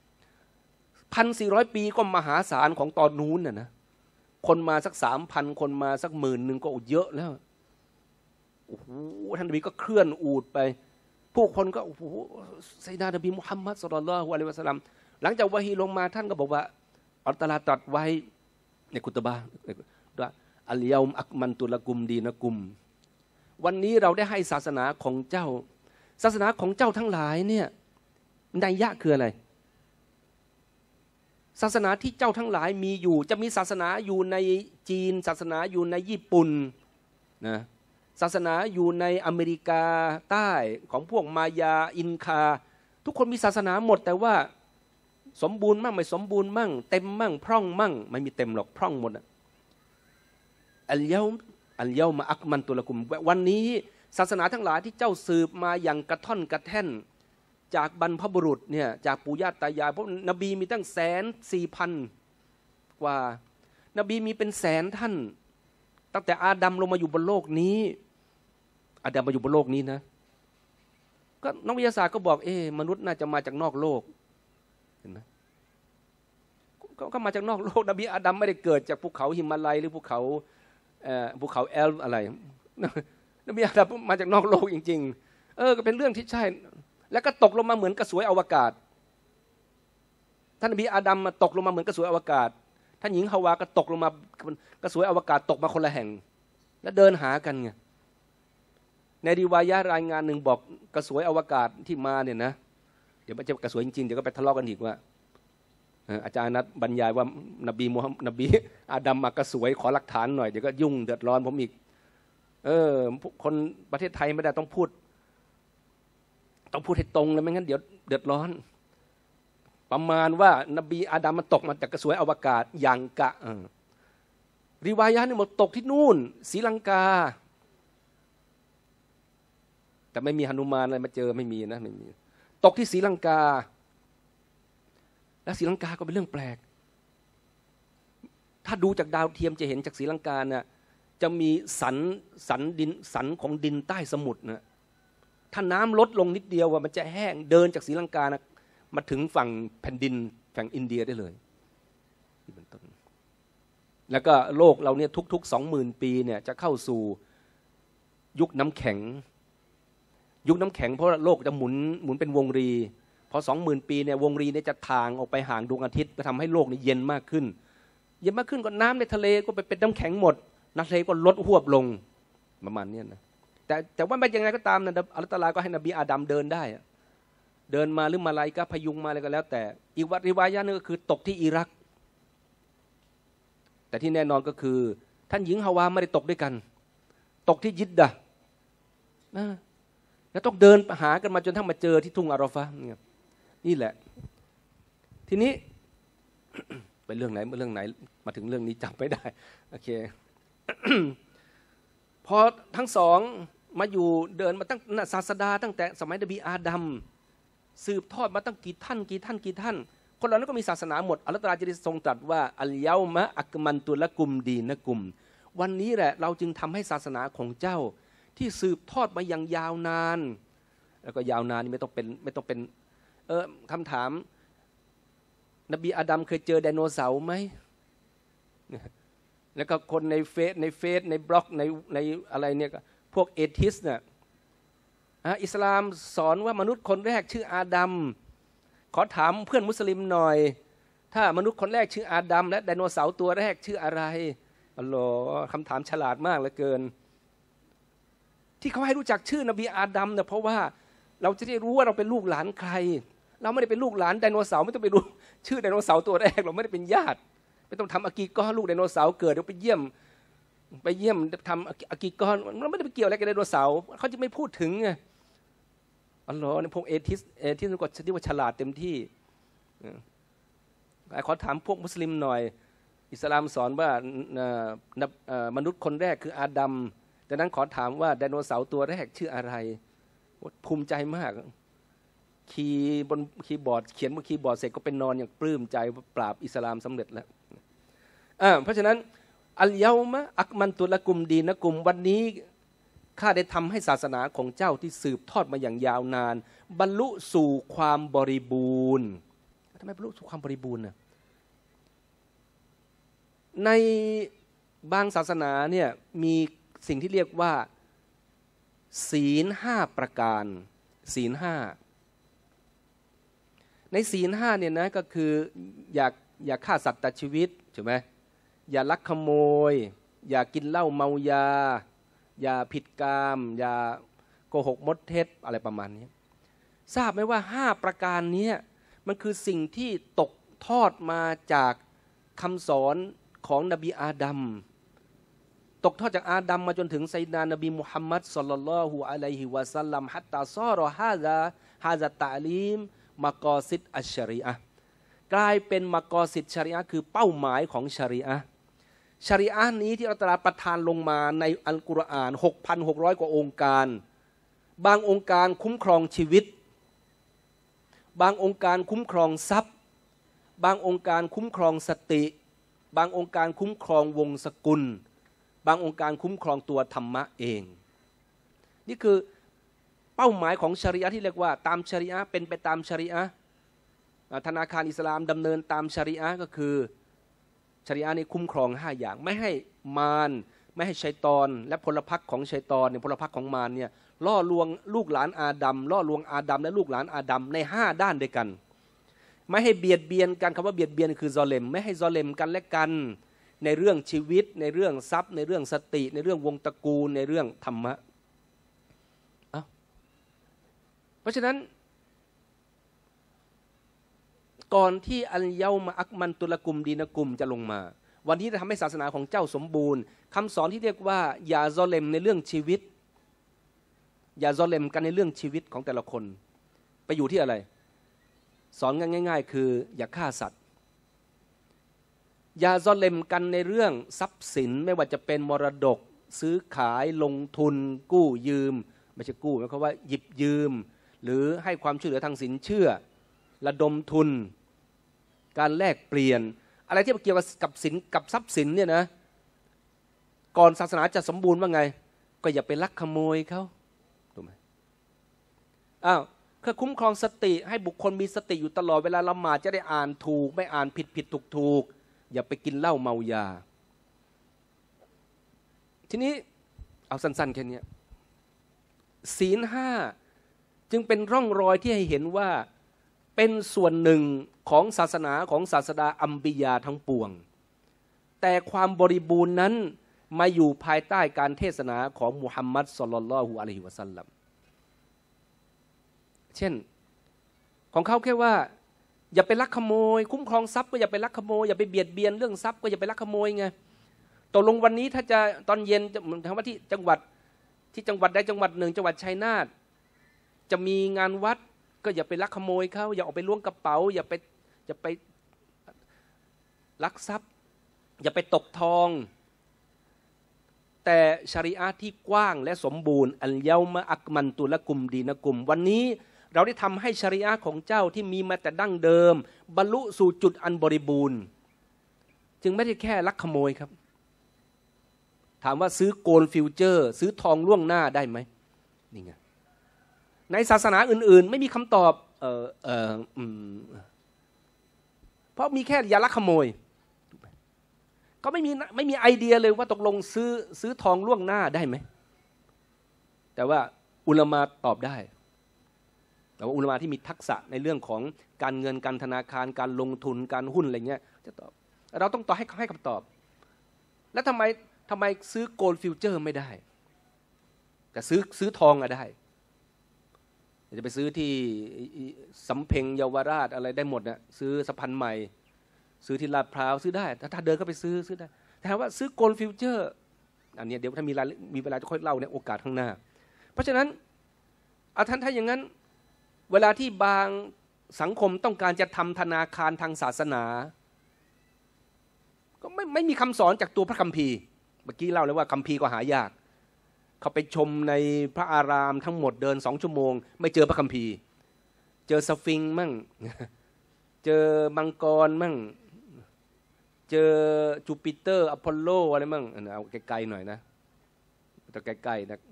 1,400 ปีก็มหาศาลของตอนนู้นนะคนมาสัก 3,000 คนมาสัก 10,000 ก็เยอะแล้วโอ้โหท่านนบีก็เคลื่อนอูฐไปผู้คนก็โอ้โหไซยะดานบีมุฮัมมัดศ็อลลัลลอฮุอะลัยฮิวะซัลลัมหลังจากวะฮีลงมาท่านก็บอกว่าอัลตะลาตรัสไว้ในกุตบะห์ว่าอัลยอมอักมันตุละกุมดีนะกุมวันนี้เราได้ให้ศาสนาของเจ้าทั้งหลายเนี่ยนัยยะคืออะไรศาสนาที่เจ้าทั้งหลายมีอยู่จะมีศาสนาอยู่ในจีนศาสนาอยู่ในญี่ปุ่นนะศาสนาอยู่ในอเมริกาใต้ของพวกมายาอินคาทุกคนมีศาสนาหมดแต่ว่าสมบูรณ์มั่งไม่สมบูรณ์มั่งเต็มมั่งพร่องมั่งไม่มีเต็มหรอกพร่องหมดอัลเยามาอักมันตุละกุมวันนี้ศาสนาทั้งหลายที่เจ้าสืบมาอย่างกระท่อนกระแท่นจากบรรพบุรุษเนี่ยจากปู่ย่าตายายเพราะนบีมีตั้ง140,000 กว่านบีมีเป็นแสนท่านตั้งแต่อาดัมลงมาอยู่บนโลกนี้อาดัมมาอยู่บนโลกนี้นะก็นักวิทยาศาสตร์ก็บอกมนุษย์น่าจะมาจากนอกโลกเห็นไหมก็มาจากนอกโลกนบีอาดัมไม่ได้เกิดจากภูเขาหิมาลัยหรือภูเขาแอลป์อะไรนบีอาดัมมาจากนอกโลกจริงๆก็เป็นเรื่องที่ใช่แล้วก็ตกลงมาเหมือนกระสวยอวกาศท่านนบีอาดัมมาตกลงมาเหมือนกระสวยอวกาศท่านหญิงฮาวาก็ตกลงมากระสวยอวกาศตกมาคนละแห่งแล้วเดินหากันไงในริวายะรายงานหนึ่งบอกกระสวยอวกาศที่มาเนี่ยนะเดี๋ยวมันจะกระสวยจริงๆเดี๋ยวก็ไปทะเลาะกันอีกว่าอาจารย์นัดบรรยายว่านบีอาดัมมากระสวยขอหลักฐานหน่อยเดี๋ยวก็ยุ่งเดือดร้อนผมอีกคนประเทศไทยไม่ได้ต้องพูดให้ตรงเลยไม่งั้นเดี๋ยวเดือดร้อนประมาณว่านบีอาดัมมันตกมาจากกระสวยอวกาศอย่างกะริวายะห์นี่มันตกที่นู่นศรีลังกาแต่ไม่มีหนุมานอะไรมาเจอไม่มีนะไม่มีตกที่ศรีลังกาและศรีลังกาก็เป็นเรื่องแปลกถ้าดูจากดาวเทียมจะเห็นจากศรีลังกาเนี่ยจะมีสันของดินใต้สมุทรนะถ้าน้ำลดลงนิดเดียวมันจะแห้งเดินจากศรีลังกานะมาถึงฝั่งแผ่นดินฝั่งอินเดียได้เลยที่เป็นต้นแล้วก็โลกเราเนี่ยทุกๆ 20,000 ปีเนี่ยจะเข้าสู่ยุคน้ำแข็งเพราะโลกจะหมุนเป็นวงรีพอ 20,000 ปีเนี่ยวงรีเนี่ยจะทางออกไปห่างดวงอาทิตย์ก็ทำให้โลกนี่เย็นมากขึ้นก็น้ำในทะเลก็ไปเป็นน้ำแข็งหมดน้ำทะเลก็ลดหวบลงประมาณนี้นะแต่ว่าไม่ยังไงก็ตามนะอัลเลาะห์ตะอาลาก็ให้นบีอาดัมเดินได้เดินมาหรือมาลาอิกะฮ์พยุงมาอะไรก็แล้วแต่อีกริวายะห์นึงก็คือตกที่อิรักแต่ที่แน่นอนก็คือท่านหญิงฮาวาไม่ได้ตกด้วยกันตกที่ยิดดะห์แล้วต้องเดินหากันมาจนทั้งมาเจอที่ทุ่งอาราฟะห์นี่แหละทีนี้ ไปเรื่องไหนมาถึงเรื่องนี้จำไม่ได้โอเค พอทั้งสองมาอยู่เดินมาตั้งศาสดาตั้งแต่สมัยนบีอาดัมสืบทอดมาตั้งกี่ท่านคนเหล่านั้นก็มีศาสนาหมดอัลเลาะห์ตะอาลาจะทรงตรัสว่าอัลเยามาอักมันตุละกุมดีนะกุมวันนี้แหละเราจึงทำให้ศาสนาของเจ้าที่สืบทอดมาอย่างยาวนานแล้วก็ยาวนานนี่ไม่ต้องเป็นคำถามนบีอาดัมเคยเจอไดโนเสาร์ไหมแล้วก็คนในเฟซในบล็อกในอะไรเนี่ยพวกเอทิสเนี่ยอิสลามสอนว่ามนุษย์คนแรกชื่ออาดัมขอถามเพื่อนมุสลิมหน่อยถ้ามนุษย์คนแรกชื่ออาดัมและไดโนเสาร์ตัวแรกชื่ออะไรอัลลอฮ์คำถามฉลาดมากเหลือเกินที่เขาให้รู้จักชื่อนบีอาดัมเนี่ยเพราะว่าเราจะได้รู้ว่าเราเป็นลูกหลานใครเราไม่ได้เป็นลูกหลานไดโนเสาร์ไม่ต้องไปรู้ชื่อไดโนเสาร์ตัวแรกเราไม่ได้เป็นญาติไม่ต้องทำอากีก้อลูกไดโนเสาร์เกิดเราไปเยี่ยมทำอากีก้อเราไม่ได้ไปเกี่ยวอะไรกับไดโนเสาร์เขาจะไม่พูดถึงไงอัลลอฮ์ในพวกเอทิสก็ที่ว่าฉลาดเต็มที่ขอถามพวกมุสลิมหน่อยอิสลามสอนว่ามนุษย์คนแรกคืออาดัมดังนั้นขอถามว่าไดโนเสาร์ตัวแรกชื่ออะไรภูมิใจมากบนคีย์บอร์ดเขียนบนคีย์บอร์ดเสร็จก็เป็นนอนอย่างปลื้มใจปราบอิสลามสำเร็จแล้วเพราะฉะนั้นอัลเยามาอักมันตุละกุมดีนะกุมวันนี้ข้าได้ทำให้ศาสนาของเจ้าที่สืบทอดมาอย่างยาวนานบรรลุสู่ความบริบูรณ์ทำไมบรรลุสู่ความบริบูรณ์น่ะในบางศาสนาเนี่ยมีสิ่งที่เรียกว่าศีล5ประการศีล5ในศีล5เนี่ยนะก็คืออย่าฆ่าสัตว์ตัดชีวิตใช่ไหมอย่าลักขโมยอย่ากินเหล้าเมายาอย่าผิดกามอย่าโกหกมดเท็จอะไรประมาณนี้ทราบไหมว่า5ประการนี้มันคือสิ่งที่ตกทอดมาจากคำสอนของนบีอาดัมตกทอดจากอาดัมมาจนถึงไซดานบีมุฮัมมัดศ็อลลัลลอฮุอะลัยฮิวะซัลลัมฮัตตาซอรอฮาซาตะลีมมะกอซิดอัชชะรีอะห์กลายเป็นมะกอซิดชะรีอะห์คือเป้าหมายของชะรีอะห์ชะรีอะห์นี้ที่อัลเลาะห์ประทานลงมาในอัลกุรอาน 6,600 กว่าองค์การบางองค์การคุ้มครองชีวิตบางองค์การคุ้มครองทรัพย์บางองค์การคุ้มครองสติบางองค์การคุ้มครองวงศกุลบางองค์การคุ้มครองตัวธรรมะเองนี่คือเป้าหมายของชะรีอะห์ที่เรียกว่าตามชะรีอะห์เป็นไปตามชะรีอะห์ธนาคารอิสลามดำเนินตามชะรีอะห์ก็คือชะรีอะห์นี่คุ้มครอง5อย่างไม่ให้มารไม่ให้ชัยฏอนและพลพรรคของชัยฏอนเนี่ยพลพรรคของมารเนี่ยล่อลวงลูกหลานอาดัมล่อลวงอาดัมและลูกหลานอาดัมใน5ด้านด้วยกันไม่ให้เบียดเบียนกันคำว่าเบียดเบียนคือซอเลมไม่ให้ซอเลมกันและกันในเรื่องชีวิตในเรื่องทรัพย์ในเรื่องสติในเรื่องวงตระกูลในเรื่องธรรมะเพราะฉะนั้นก่อนที่อัลเยามาอักมันตุลกุมดีนกุมจะลงมาวันนี้จะทำให้ศาสนาของเจ้าสมบูรณ์คำสอนที่เรียกว่าอย่าซอเลมในเรื่องชีวิตอย่าซอเลมกันในเรื่องชีวิตของแต่ละคนไปอยู่ที่อะไรสอนง่ายๆคืออย่าฆ่าสัตว์อย่าซอเลมกันในเรื่องทรัพย์สินไม่ว่าจะเป็นมรดกซื้อขายลงทุนกู้ยืมไม่ใช่กู้หมายความว่าหยิบยืมหรือให้ความช่วยเหลือทางสินเชื่อระดมทุนการแลกเปลี่ยนอะไรที่เกี่ยวกับสินกับทรัพย์สินเนี่ยนะก่อนศาสนาจะสมบูรณ์ว่าไงก็อย่าไปลักขโมยเขาถูกไหมอ้าวเพื่อคุ้มครองสติให้บุคคลมีสติอยู่ตลอดเวลาละหมาดจะได้อ่านถูกไม่อ่านผิดถูกอย่าไปกินเหล้าเมายาทีนี้เอาสั้นๆแค่นี้ศีล5จึงเป็นร่องรอยที่ให้เห็นว่าเป็นส่วนหนึ่งของศาสนาของศาสดาอัมบิยาทั้งปวงแต่ความบริบูรณ์นั้นมาอยู่ภายใต้การเทศนาของมุฮัมมัดศ็อลลัลลอฮุอะลัยฮิวะซัลลัมเช่นของเขาแค่ว่าอย่าไปลักขโมยคุ้มครองทรัพย์ก็อย่าไปลักขโมยอย่าไปเบียดเบียนเรื่องทรัพย์ก็อย่าไปลักขโมยไงตกลงวันนี้ถ้าจะตอนเย็นทางว่าที่จังหวัดใดจังหวัดหนึ่งจังหวัดชัยนาทจะมีงานวัดก็อย่าไปลักขโมยเขาอย่าออกไปล้วงกระเป๋าอย่าไปลักทรัพย์อย่าไปตกทองแต่ชะรีอะห์ที่กว้างและสมบูรณ์อัลเยามาอักมันตุละกุมดีนะกุมวันนี้เราได้ทำให้ชะรีอะห์ของเจ้าที่มีมาแต่ดั้งเดิมบรรลุสู่จุดอันบริบูรณ์จึงไม่ได้แค่ลักขโมยครับถามว่าซื้อโกลด์ฟิวเจอร์ซื้อทองล่วงหน้าได้ไหมนี่ไงในศาสนาอื่นๆไม่มีคำตอบเพราะมีแค่อย่าลักขโมยก็ไม่มีไอเดียเลยว่าตกลงซื้อทองล่วงหน้าได้ไหมแต่ว่าอุลามะตอบได้แต่ว่าอุลามะที่มีทักษะในเรื่องของการเงินการธนาคารการลงทุนการหุ้นอะไรเงี้ยจะตอบเราต้องต่อให้คำตอบแล้วทำไมซื้อโกลด์ฟิวเจอร์ไม่ได้แต่ซื้อทองอะได้จะไปซื้อที่สำเพ็งเยาวราชอะไรได้หมดนะซื้อสะพานใหม่ซื้อที่ลาดพร้าวซื้อได้ถ้าเดินก็ไปซื้อได้แต่ถามว่าซื้อโกลด์ฟิวเจอร์อันนี้เดี๋ยวถ้ามีเวลาจะค่อยเล่าในโอกาสข้างหน้าเพราะฉะนั้นถ้าอย่างนั้นเวลาที่บางสังคมต้องการจะทำธนาคารทางศาสนาก็ไม่มีคำสอนจากตัวพระคัมภีร์เมื่อกี้เล่าเลยว่าคัมภีร์ก็หายากเขาไปชมในพระอารามทั้งหมดเดิน2 ชั่วโมงไม่เจอพระคัมภีร์เจอสฟิงค์มั่งเจอมังกรมั่งเจอจูปิเตอร์อพอลโลอะไรมั่งเอาไกลๆหน่อยนะแต่ใกล้ๆนะ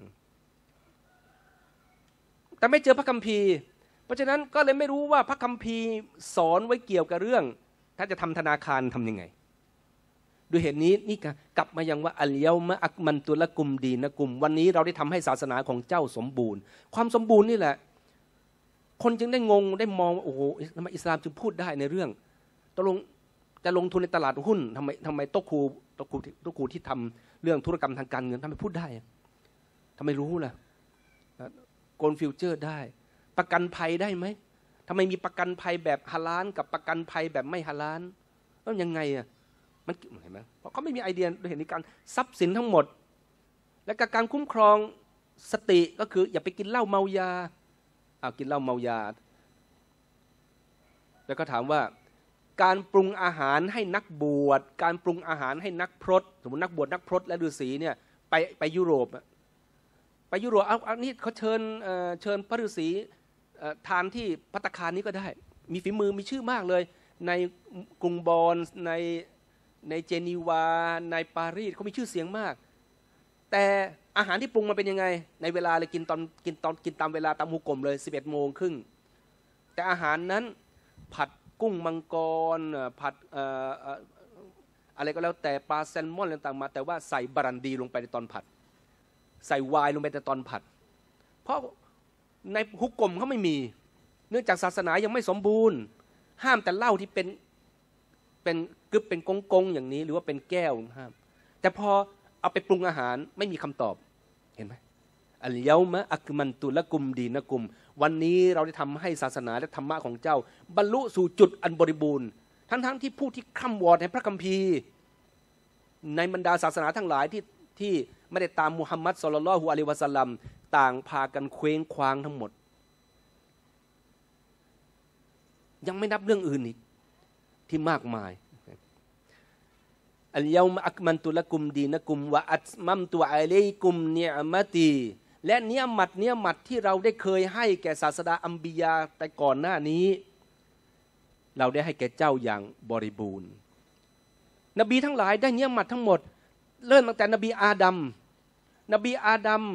แต่ไม่เจอพระคัมภีร์เพราะฉะนั้นก็เลยไม่รู้ว่าพระคัมภีร์สอนไว้เกี่ยวกับเรื่องถ้าจะทำธนาคารทำยังไงด้วยเหตุนี้นี่กลับมายังว่าอัลเยามาอักมันตุละกุมดีนะกุมวันนี้เราได้ทำให้ศาสนาของเจ้าสมบูรณ์ความสมบูรณ์นี่แหละคนจึงได้งงได้มองโอ้โหทำไมอิสลามจึงพูดได้ในเรื่องตกลงจะลงทุนในตลาดหุ้นทำไมโต๊ะครูที่ทำเรื่องธุรกรรมทางการเงินทำไมพูดได้ทำไมรู้ล่ะโกลด์ฟิวเจอร์ได้ประกันภัยได้ไหมทำไมมีประกันภัยแบบฮาลาลกับประกันภัยแบบไม่ฮาลาลแล้วยังไงมันเห็นไหมเพราะเขาไม่มีไอเดียด้วยเหตุนี้การทรัพย์สินทั้งหมดและการคุ้มครองสติก็คืออย่าไปกินเหล้าเมายากินเหล้าเมายาแล้วก็ถามว่าการปรุงอาหารให้นักบวชการปรุงอาหารให้นักพรตสมมตินักบวชนักพรตและฤาษีเนี่ยไปยุโรปไปยุโรปเอานี่เขาเชิญพระฤาษีทานที่ภัตตาคารนี้ก็ได้มีฝีมือมีชื่อมากเลยในกรุงบอนในเจนีวาในปารีสเขามีชื่อเสียงมากแต่อาหารที่ปรุงมาเป็นยังไงในเวลาเลยกินตามเวลาตามฮุกกลมเลย 11:30 น.แต่อาหารนั้นผัดกุ้งมังกรผัดอะไรก็แล้วแต่ปลาแซลมอนอะไรต่างๆมาแต่ว่าใส่บารันดีลงไปในตอนผัดใส่ไวน์ลงไปในตอนผัดเพราะในฮุกกลมเขาไม่มีเนื่องจากศาสนายังไม่สมบูรณ์ห้ามแต่เหล้าที่เป็นกึบเป็นกงอย่างนี้หรือว่าเป็นแก้วห้ามแต่พอเอาไปปรุงอาหารไม่มีคำตอบเห็นไหมอัลยอมะอักมันตุละกุมดีนะกุมวันนี้เราได้ทำให้ศาสนาและธรรมะของเจ้าบรรลุสู่จุดอันบริบูรณ์ทั้งที่ผู้ที่คร่ำวอดในพระคัมภีร์ในบรรดาศาสนาทั้งหลายที่ไม่ได้ตามมุฮัมมัดศ็อลลัลลอฮุอะลัยฮิวะซัลลัมต่างพากันเคว้งคว้างทั้งหมดยังไม่นับเรื่องอื่นอีกที่มากมายอัลยอมะอักมันตุละกุมดีนะกุมวะอัตมัมตุอะลัยกุมนิอมะตีและเนียมัดที่เราได้เคยให้แก่ศาสดาอัมบิยาแต่ก่อนหน้านี้เราได้ให้แก่เจ้าอย่างบริบูรณ์นบีทั้งหลายได้เนียมัดทั้งหมดเริ่มตั้งแต่นบีอาดัม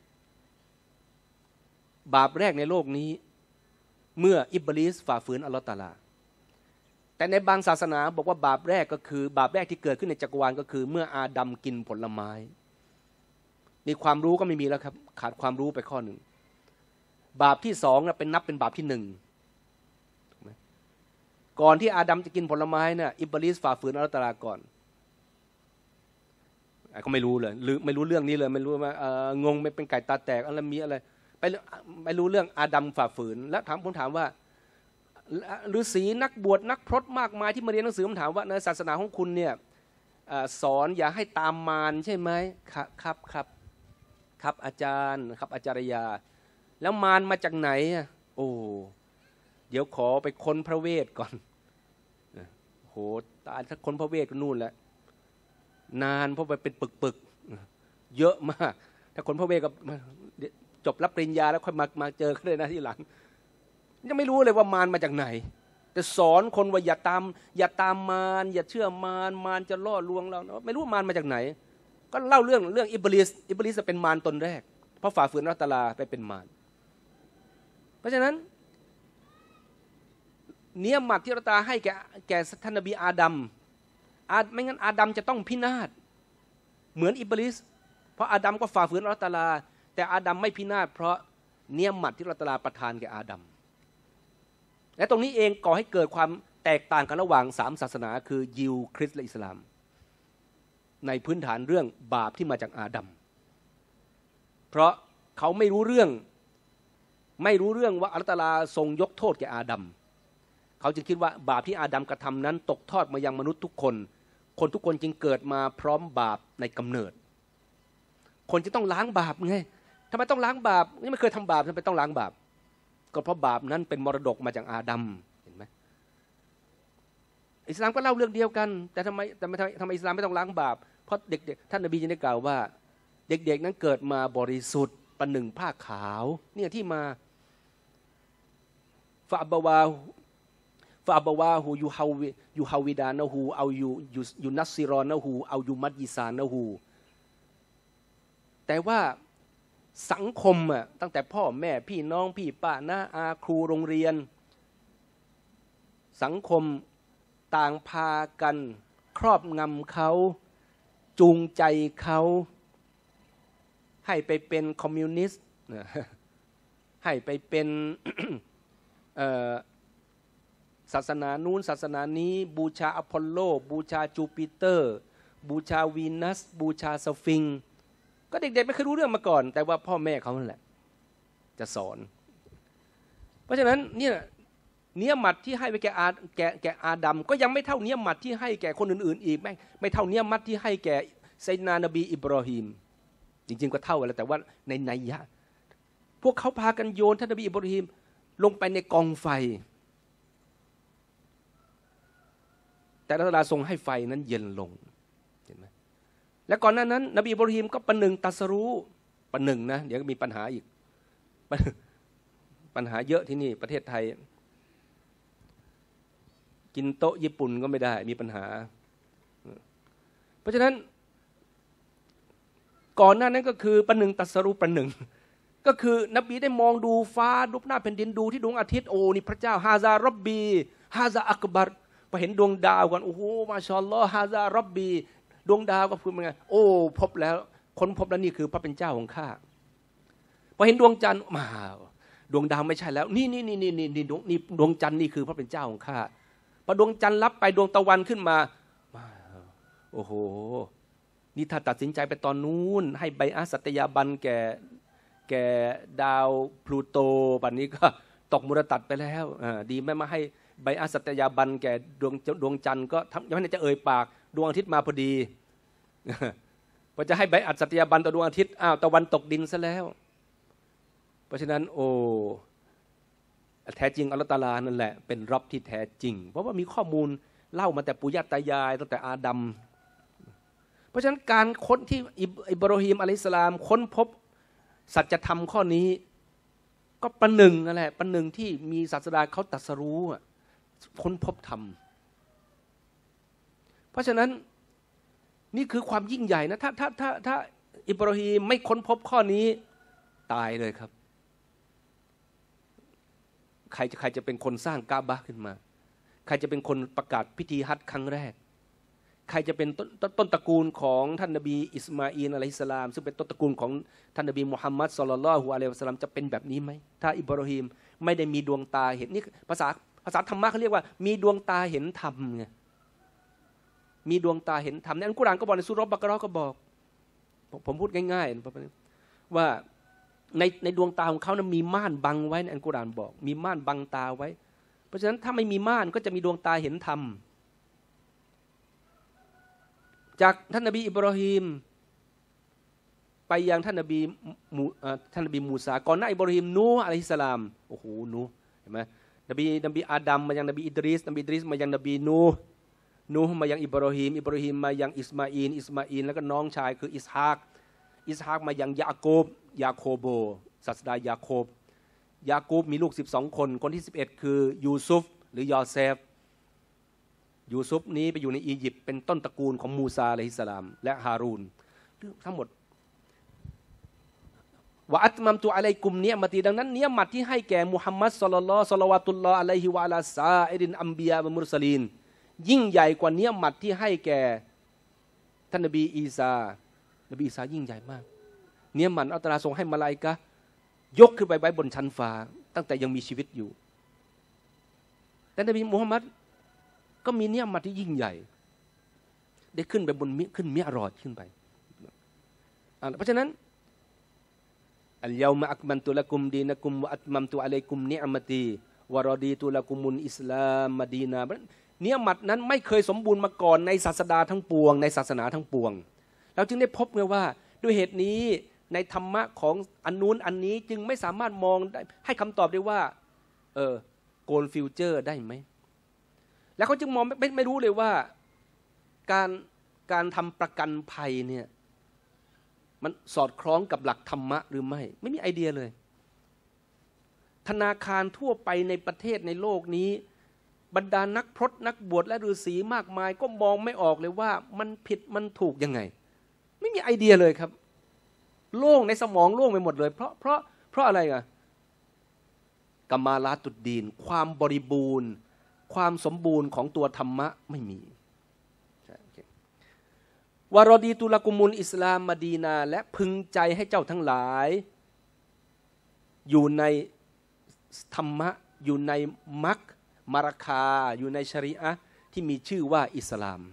บาปแรกในโลกนี้เมื่ออิบลิสฝ่าฝืนอัลเลาะห์ตะอาลาแต่ในบางศาสนาบอกว่าบาปแรกก็คือบาปแรกที่เกิดขึ้นในจักรวาลก็คือเมื่ออาดัมกินผลไม้นี่ความรู้ก็ไม่มีแล้วครับขาดความรู้ไปข้อหนึ่งบาปที่สองเป็นนับเป็นบาปที่หนึ่งก่อนที่อาดัมจะกินผลไม้เนี่ยอิบลิสฝ่าฝืนอัลเลาะห์ตะอาลาก่อนก็ไม่รู้เลยหรือไม่รู้เรื่องนี้เลยไม่รู้ว่างงไม่เป็นไก่ตาแตกอะไรมีอะไรไปไม่รู้เรื่องอาดัมฝ่าฝืนแล้วผมถามว่าฤาษีนักบวชนักพรตมากมายที่มาเรียนหนังสือผมถามว่าในศาสนาของคุณเนี่ยสอนอย่าให้ตามมารใช่ไหมครับอาจารย์ครับอาจารยาแล้วมารมาจากไหนโอ้เดี๋ยวขอไปค้นพระเวทก่อนโหตายถ้าค้นพระเวทก็นู่นแหละนานเพราะไปเป็นปึกเยอะมากถ้าคนพระเวทก็จบรับปริญญาแล้วค่อยมาเจอกันเลยนะที่หลังยังไม่รู้เลยว่ามารมาจากไหนแต่สอนคนว่าอย่าตามมารอย่าเชื่อมารจะล่อลวงเราไม่รู้มารมาจากไหนก็เล่าเรื่องอิบลิสเป็นมารตนแรกเพราะฝ่าฝืนอัลเลาะห์ตะอาลาไปเป็นมารเพราะฉะนั้นเนียมัตที่อัลเลาะห์ตะอาลาให้แก่ท่านนบีอาดัมไม่งั้นอาดัมจะต้องพินาศเหมือนอิบลิสเพราะอาดัมก็ฝ่าฝืนอัลเลาะห์ตะอาลาแต่อาดัมไม่พินาศเพราะเนียมัตที่อัลเลาะห์ตะอาลาประทานแก่อาดัมและตรงนี้เองก่อให้เกิดความแตกต่างกันระหว่าง3ศาสนาคือยิวคริสต์และอิสลามในพื้นฐานเรื่องบาปที่มาจากอาดัมเพราะเขาไม่รู้เรื่องว่าอัลเลาะห์ตะอาลาทรงยกโทษแก่อาดัมเขาจึงคิดว่าบาปที่อาดัมกระทำนั้นตกทอดมายังมนุษย์ทุกคนทุกคนจึงเกิดมาพร้อมบาปในกำเนิดคนจะต้องล้างบาปไงทำไมต้องล้างบาปนี่ไม่เคยทำบาปทำไมต้องล้างบาปก็เพราะบาปนั้นเป็นมรดกมาจากอาดัมเห็นไหมอิสลามก็เล่าเรื่องเดียวกันแต่ทำไมอิสลามไม่ต้องล้างบาปเพราะเด็กๆท่านนบีจึงได้กล่าวว่าเด็กๆนั้นเกิดมาบริสุทธิ์ประหนึ่งผ้าขาวเนี่ยที่มาฟะอับบาวาหูยูฮาวิดานะฮูเอายูนัสซิรอนะฮูเอายูมัดยิซานะฮูแต่ว่าสังคมตั้งแต่พ่อแม่พี่น้องพี่ป้าน้าอาครูโรงเรียนสังคมต่างพากันครอบงำเขาจูงใจเขาให้ไปเป็นคอมมิวนิสต์ให้ไปเป็น ศาสนานู้นศาสนานี้บูชาอพอลโลบูชาจูปิเตอร์บูชาวีนัสบูชาสฟิงค์ก็เด็กๆไม่เคยรู้เรื่องมาก่อนแต่ว่าพ่อแม่เขานั่นแหละจะสอนเพราะฉะนั้นเนี่ยเนียมัดที่ให้ไปแก่อาดัมก็ยังไม่เท่าเนียมัดที่ให้แก่คนอื่นๆอีกไม่เท่าเนียมัดที่ให้แก่ไซนานบีอิบรอฮีมจริงๆก็เท่าแล้วแต่ว่าในนัยยะพวกเขาพากันโยนท่านนบีอิบรอฮีมลงไปในกองไฟแต่อัลลอฮ์ทรงให้ไฟนั้นเย็นลงเห็นไหมและก่อนหน้านั้นนบีอิบรอฮีมก็ประหนึ่งตรัสรู้ประหนึ่งนะเดี๋ยวมีปัญหาอีกปัญหาเยอะที่นี่ประเทศไทยกินโต๊ะญี่ปุ่นก็ไม่ได้มีปัญหาเพราะฉะนั้นก่อนหน้านั้นก็คือประหนึ่งตรัสรู้ประหนึ่งก็คือนบีได้มองดูฟ้าดูหน้าแผ่นดินดูที่ดวงอาทิตย์โอ้นี่พระเจ้าฮาซาร็อบบีฮาซาอักบัรพอเห็นดวงดาวกันโอ้โหมาชาอัลลอฮ์ฮาซาร็อบบีดวงดาวก็คือมันไงโอ้พบแล้วค้นพบแล้วนี่คือพระเป็นเจ้าของข้าพอเห็นดวงจันทร์มาดวงดาวไม่ใช่แล้วนี่ดวงจันทร์นี่คือพระเป็นเจ้าของข้าพอดวงจันทร์รับไปดวงตะวันขึ้นมาโอ้โหนี่ถ้าตัดสินใจไปตอนนู้นให้ไบอะห์สัตยาบันแก่ดาวพลูโตบัดนี้ก็ตกมุรตัดไปแล้วดีไม่มาให้ไบอะห์สัตยาบันแก่ดวงจันทร์ก็ยังไม่ได้จะเอ่ยปากดวงอาทิตย์มาพอดีพอจะให้ไบอะห์สัตยาบันต่อดวงอาทิตย์อ้าวตะวันตกดินซะแล้วเพราะฉะนั้นโอ้แท้จริงอัลเลาะห์ตะอาลานั่นแหละเป็นร็อบที่แท้จริงเพราะว่ามีข้อมูลเล่ามาแต่ปู่ย่าตายายตั้งแต่อาดัมเพราะฉะนั้นการค้นที่อิบรอฮีมอะลัยฮิสสลามค้นพบสัจธรรมข้อนี้ก็ประหนึ่งนั่นแหละประหนึ่งที่มีศาสดาเขาตรัสรู้ค้นพบธรรมเพราะฉะนั้นนี่คือความยิ่งใหญ่นะถ้าอิบรอฮีมไม่ค้นพบข้อนี้ตายเลยครับใครจะเป็นคนสร้างกาบะห์ขึ้นมาใครจะเป็นคนประกาศพิธีฮัจญ์ครั้งแรกใครจะเป็นต้นตระกูลของท่านนบีอิสมาอีลอะลัยฮิสสลามซึ่งเป็นต้นตระกูลของท่านนบีมุฮัมมัดศ็อลลัลลอฮุอะลัยฮิวะซัลลัมจะเป็นแบบนี้ไหมถ้าอิบรอฮีมไม่ได้มีดวงตาเห็นนี่ภาษาธรรมะเขาเรียกว่ามีดวงตาเห็นธรรมไงมีดวงตาเห็นธรรมในอัลกุรอานก็บอกในซูเราะห์บักเราะห์ก็บอกผมพูดง่ายๆว่าในดวงตาของเขานั้นมีม่านบังไว้ในอัลกุรอานบอกมีม่านบังตาไว้เพราะฉะนั้นถ้าไม่มีม่านก็จะมีดวงตาเห็นธรรมจากท่านนบีอิบรอฮีมไปยังท่านนบีมูซาก่อนหน้าอิบรอฮีมนูห์อะลัยฮิสสลามโอ้โหนูห์เห็นไหมนบีอาดัมมายังนบีอิดริสมายังนบีนูห์มายังอิบรอฮีมมายังอิสมาอีลแล้วก็น้องชายคืออิสฮากมายังยาโคบศาสดายาโคบมีลูก12คนที่11คือยูซุฟหรือยอเซฟยูซุฟนี้ไปอยู่ในอียิปต์เป็นต้นตระกูลของมูซาอะลัยฮิสสลามและฮารูนทั้งหมดวะอัตมัมตุอะลัยกุมเนียมะตีดังนั้นเนียมัตที่ให้แก่มุฮัมมัดศ็อลลัลลอฮุศ็อลลัวาตุลลอฮุอะลัยฮิวะอะลาซาอิรินอัมบิยาวัมุรสลีนยิ่งใหญ่กว่าเนียมัตที่ให้แก่ท่านนบีอีซายิ่งใหญ่มากเนียมัตอัลเลาะห์ทรงให้มลาอิกะฮ์ยกขึ้นไปไว้บนชั้นฟ้าตั้งแต่ยังมีชีวิตอยู่แต่นบีมุฮัมมัดก็มีเนียมัตที่ยิ่งใหญ่ได้ขึ้นไปขึ้นมิอ์รอจขึ้นไปเพราะฉะนั้นอัลยอมะอักมัลตุละกุมดีนะกุมวะอัตมัมตุอะลัยกุมนิอ์มะตีวะรอดีตุละกุมุลอิสลามมะดีนะห์เนียมัตนั้นไม่เคยสมบูรณ์มาก่อนในศาสดาทั้งปวงในศาสนาทั้งปวงเราจึงได้พบไงว่าด้วยเหตุนี้ในธรรมะของอันนู้นอันนี้จึงไม่สามารถมองได้ให้คำตอบได้ว่าโกลฟิวเจอร์ได้ไหมแล้วเขาจึงมองไม่รู้เลยว่าการทำประกันภัยเนี่ยมันสอดคล้องกับหลักธรรมะหรือไม่มีไอเดียเลยธนาคารทั่วไปในประเทศในโลกนี้บรรดานักพรตนักบวชและฤาษีมากมายก็มองไม่ออกเลยว่ามันผิดมันถูกยังไงไม่มีไอเดียเลยครับโล่งในสมองโล่งไปหมดเลยเพราะอะไรอ่ะกัมมาลาตุดดีนความบริบูรณ์ความสมบูรณ์ของตัวธรรมะไม่มีวารอดีตุลกุมุลอิสลามมะดีนาและพึงใจให้เจ้าทั้งหลายอยู่ในธรรมะอยู่ในมักมาราคาอยู่ในชะรีอะห์ที่มีชื่อว่าอิสลาม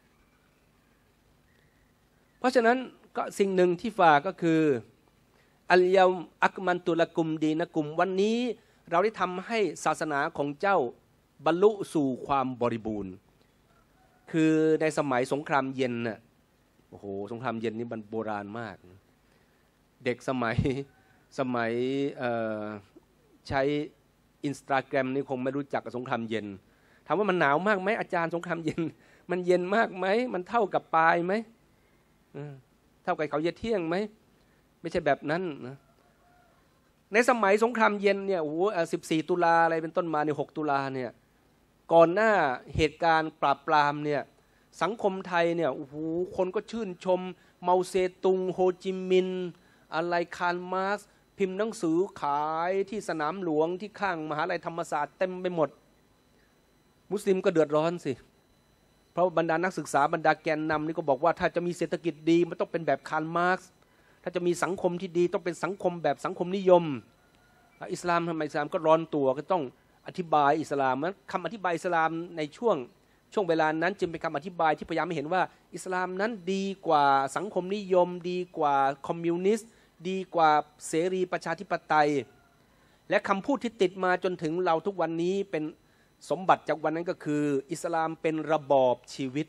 เพราะฉะนั้นก็สิ่งหนึ่งที่ฝากก็คืออัลยอมอักมันตุลกุมดีนะกุมวันนี้เราได้ทำให้ศาสนาของเจ้าบรรลุสู่ความบริบูรณ์คือในสมัยสงครามเย็นน่ะโอ้โหสงครามเย็นนี่มันโบราณมากเด็กสมัยใช้อินสตาแกรมนี่คงไม่รู้จักกับสงครามเย็นถามว่ามันหนาวมากไหมอาจารย์สงครามเย็นมันเย็นมากไหมมันเท่ากับปลายไหมเท่ากับเขาเย็นเที่ยงไหมไม่ใช่แบบนั้นนะในสมัยสงครามเย็นเนี่ยโอ้โห14 ตุลาอะไรเป็นต้นมาใน6 ตุลาเนี่ยก่อนหน้าเหตุการณ์ปราบปรามเนี่ยสังคมไทยเนี่ยโอ้โหคนก็ชื่นชมเมาเซตุงโฮจิมินห์อะไรคาร์ลมาร์กซ์พิมพ์หนังสือขายที่สนามหลวงที่ข้างมหาวิทยาลัยธรรมศาสตร์เต็มไปหมดมุสลิมก็เดือดร้อนสิเพราะบรรดานักศึกษาบรรดาแกนนำนี่ก็บอกว่าถ้าจะมีเศรษฐกิจดีมันต้องเป็นแบบคาร์ลมาร์กซ์ถ้าจะมีสังคมที่ดีต้องเป็นสังคมแบบสังคมนิยมอิสลามทำไมอิสลามก็ร้อนตัวก็ต้องอธิบายอิสลามคำอธิบายอิสลามในช่วงเวลานั้นจึงเป็นคำอธิบายที่พยายามให้เห็นว่าอิสลามนั้นดีกว่าสังคมนิยมดีกว่าคอมมิวนิสต์ดีกว่าเสรีประชาธิปไตยและคำพูดที่ติดมาจนถึงเราทุกวันนี้เป็นสมบัติจากวันนั้นก็คืออิสลามเป็นระบอบชีวิต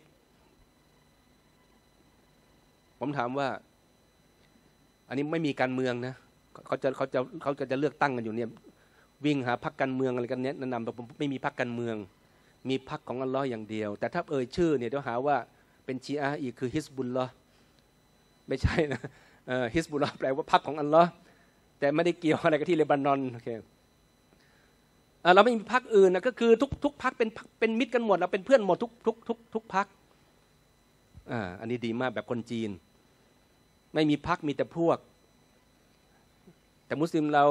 ผมถามว่าอันนี้ไม่มีการเมืองนะเขาจะเลือกตั้งกันอยู่เนี่ยวิ่งหาพรรคการเมืองอะไรกันเนี้ยแนะนำแบบไม่มีพรรคการเมืองมีพรรคของอัลลอฮ์อย่างเดียวแต่ถ้าชื่อเนี่ยเดี๋ยวหาว่าเป็นชีอะห์อีกคือฮิซบุลลอฮ์ไม่ใช่นะฮิซบุลลอฮ์แปลว่าพรรคของอัลลอฮ์แต่ไม่ได้เกี่ยวอะไรกับที่เลบานอนโอเคเราไม่มีพรรคอื่นนะก็คือทุกพรรคเป็นมิตรกันหมดเราเป็นเพื่อนหมดทุกพรรคอันนี้ดีมากแบบคนจีนไม่มีพรรคมีแต่พวกแต่มุสลิมเรา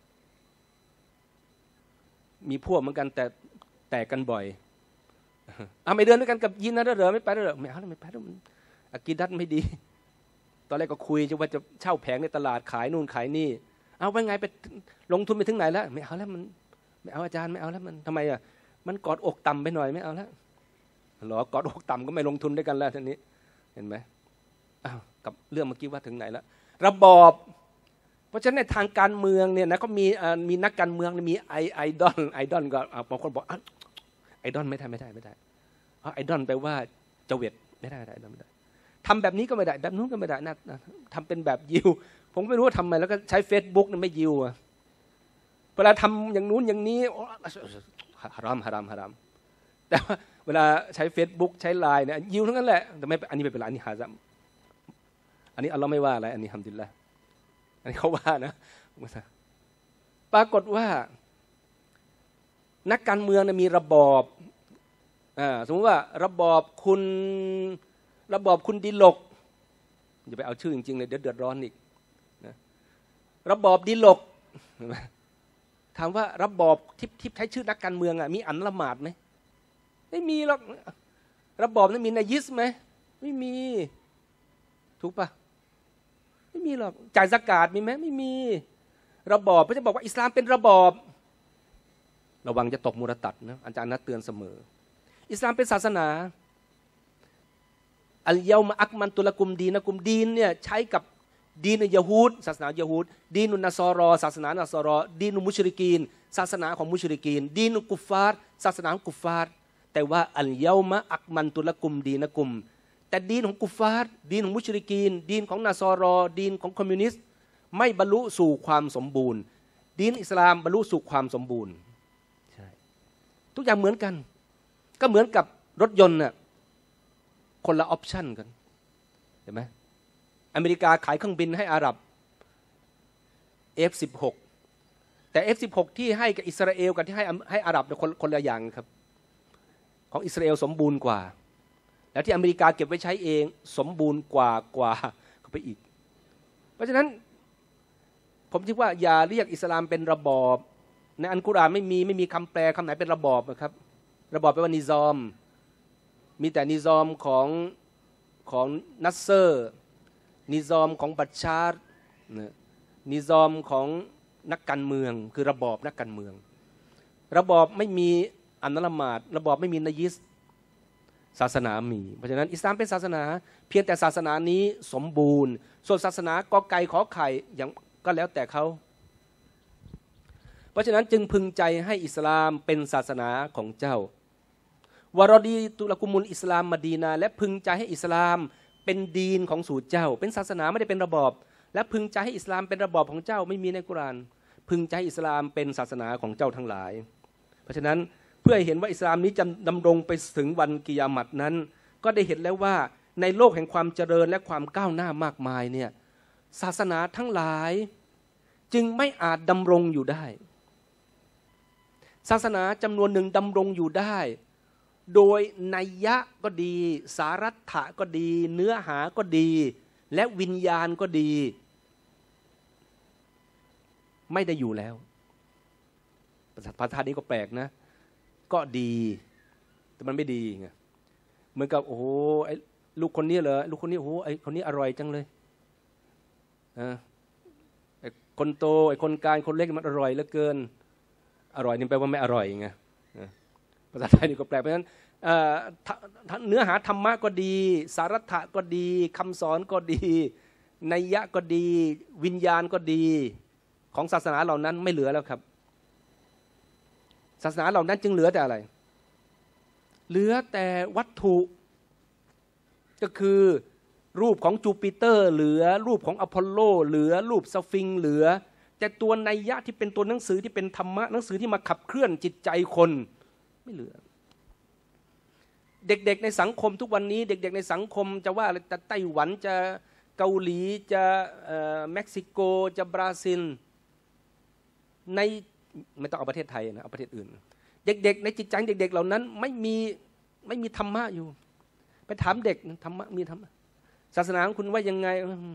มีพวกเหมือนกันแต่แตกกันบ่อยไม่เดินด้วยกันกับยินนะเหรอไม่ไปเหรอไม่เอาไม่ไปแล้วอากีดัตไม่ดีตอนแรกก็คุยว่าจะเช่าแผงในตลาดขายนู่นขายนี่เอาไปไงไปลงทุนไปถึงไหนแล้วไม่เอาแล้วมันไม่เอาอาจารย์ไม่เอาแล้วมันทำไมมันกอดอกต่ำไปหน่อยไม่เอาแล้วหรอกอดอกต่ำก็ไม่ลงทุนด้วยกันแล้วทีนี้เห็นไหมกับเรื่องเมื่อกี้ว่าถึงไหนแล้วระบอบเพราะฉะนั้นในทางการเมืองเนี่ยนะก็มีนักการเมืองมีไอดอลก็บางคนบอกไอดอลไม่ได้ไอดอลแปลว่าเจวิตไม่ได้ทำแบบนี้ก็ไม่ได้แบบนู้นก็ไม่ได้นะทำเป็นแบบยิวผมไม่รู้ว่าทำไมแล้วก็ใช้ Facebook นั่นไม่ยิวเวลาทำอย่างนู้นอย่างนี้ฮารามแต่ว่าเวลาใช้ Facebook ใช้ไลน์เนี่ยยิวทั้งนั้นแหละแต่ไม่อันนี้ไม่เป็นไรอันนี้ฮาซัมอันนี้อัลลอฮ์ไม่ว่าอะไรอันนี้ฮัมดุลิลละห์อันนี้เขาว่านะปรากฏว่านักการเมืองมีระบอบสมมติว่าระบอบคุณดิลกอย่าไปเอาชื่อจริงๆเลยเดี๋ยวเดือดร้อนอีกนะระบอบดิลกถามว่าระบอบที่ใช้ชื่อนักการเมืองมีอันละหมาดไหมไม่มีหรอกระบอบนั้นมีนายิสไหมไม่มีถูกปะไม่มีหรอกจ่ายซะกาตมีไหมไม่มีระบอบพระเจ้าบอกว่าอิสลามเป็นระบอบระวังจะตกมุรตัดนะอาจารย์นัดเตือนเสมออิสลามเป็นศาสนาอัลยามาอักมันตุลกุมดีนะกุมดีนเนี่ยใช้กับดีนยะฮูดศาสนายะฮูดดีนุนัสรอศาสนานัสรอดีนุมุชริกีนศาสนาของมุชริกีนดีนุกุฟฟาร์ศาสนาของกุฟฟาร์แต่ว่าอัลยามาอักมันตุลกุมดีนะกุมแต่ดีนของกุฟฟาร์ดีนของมุชริกีนดีนของนัสรอดีนของคอมมิวนิสต์ไม่บรรลุสู่ความสมบูรณ์ดีนอิสลามบรรลุสู่ความสมบูรณ์ใช่ทุกอย่างเหมือนกันก็เหมือนกับรถยนต์น่ะคนละออปชั่นกันเห็นไหมอเมริกาขายเครื่องบินให้อาหรับ F-16 แต่ F-16 ที่ให้กับอิสราเอลกับที่ให้อาหรับเนี่ยคนละอย่างครับของอิสราเอลสมบูรณ์กว่าแล้วที่อเมริกาเก็บไว้ใช้เองสมบูรณ์กว่าเข้าไปอีกเพราะฉะนั้นผมคิดว่าอย่าเรียกอิสลามเป็นระบอบในอัลกุรอานไม่มีคำแปลคำไหนเป็นระบอบนะครับระบอบแปลว่านิซอมมีแต่นิซอมของนัสเซอร์นิซอมของบัชชาร์นิซอมของนักการเมืองคือระบอบนักการเมืองระบอบไม่มีอันละหมาดระบอบไม่มีนายิสศาสนามีเพราะฉะนั้นอิสลามเป็นศาสนาเพียงแต่ศาสนานี้สมบูรณ์ส่วนศาสนากอไก่ขอไข่อย่างก็แล้วแต่เขาเพราะฉะนั้นจึงพึงใจให้อิสลามเป็นศาสนาของเจ้าวารดีตุลกุมุลอิสลามมะดีนาและพึงใจให้อิสลามเป็นดีนของสู่เจ้าเป็นศาสนาไม่ได้เป็นระบอบและพึงใจให้อิสลามเป็นระบอบของเจ้าไม่มีในกุรอานพึงใจให้อิสลามเป็นศาสนาของเจ้าทั้งหลายเพราะฉะนั้นเพื่อให้เห็นว่าอิสลามนี้จะดำรงไปถึงวันกิยามัตนั้นก็ได้เห็นแล้วว่าในโลกแห่งความเจริญและความก้าวหน้ามากมายเนี่ยศาสนาทั้งหลายจึงไม่อาจดำรงอยู่ได้ศาสนาจำนวนหนึ่งดำรงอยู่ได้โดยนัยยะก็ดีสารัตถะก็ดีเนื้อหาก็ดีและวิญญาณก็ดีไม่ได้อยู่แล้วภาษานี้ก็แปลกนะก็ดีแต่มันไม่ดีไงเหมือนกับโอ้โหไอ้ลูกคนนี้เหรอลูกคนนี้โอ้โหไอ้คนนี้อร่อยจังเลยไอ้คนโตไอ้คนกลางคนเล็กมันอร่อยเหลือเกินอร่อยนี่แปลว่าไม่อร่อยไงภาษาไทยนี่ก็แปลเพราะฉะนั้นเนื้อหาธรรมะก็ดีสารัตถะก็ดีคำสอนก็ดีนัยยะก็ดีวิญญาณก็ดีของศาสนาเหล่านั้นไม่เหลือแล้วครับศาสนาเหล่านั้นจึงเหลือแต่อะไรเหลือแต่วัตถุก็คือรูปของจูปิเตอร์เหลือรูปของอพอลโลเหลือรูปสฟิงค์เหลือแต่ตัวนัยยะที่เป็นตัวหนังสือที่เป็นธรรมะหนังสือที่มาขับเคลื่อนจิตใจคนไม่เหลือเด็กๆในสังคมทุกวันนี้เด็กๆในสังคมจะว่าจะไต้หวันจะเกาหลีจะเม็กซิโกจะบราซิลในไม่ต้องเอาประเทศไทยนะเอาประเทศอื่นเด็กๆในจิตใจเด็กๆเหล่านั้นไม่มีธรรมะอยู่ไปถามเด็กธรรมะมีธรรมะศาสนาของคุณว่ายังไง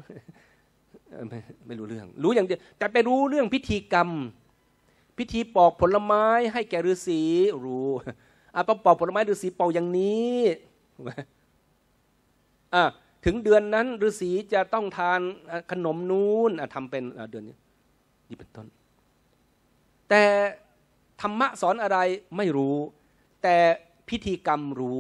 ไม่รู้เรื่องรู้อย่างเดียวแต่ไปรู้เรื่องพิธีกรรมพิธีปอกผลไม้ให้แก่ฤาษีรู้ต้องปอกผลไม้ฤาษีปอกอย่างนี้ถึงเดือนนั้นฤาษีจะต้องทานขนมนู้นทำเป็นเดือนนี้นี่เป็นต้นแต่ธรรมะสอนอะไรไม่รู้แต่พิธีกรรมรู้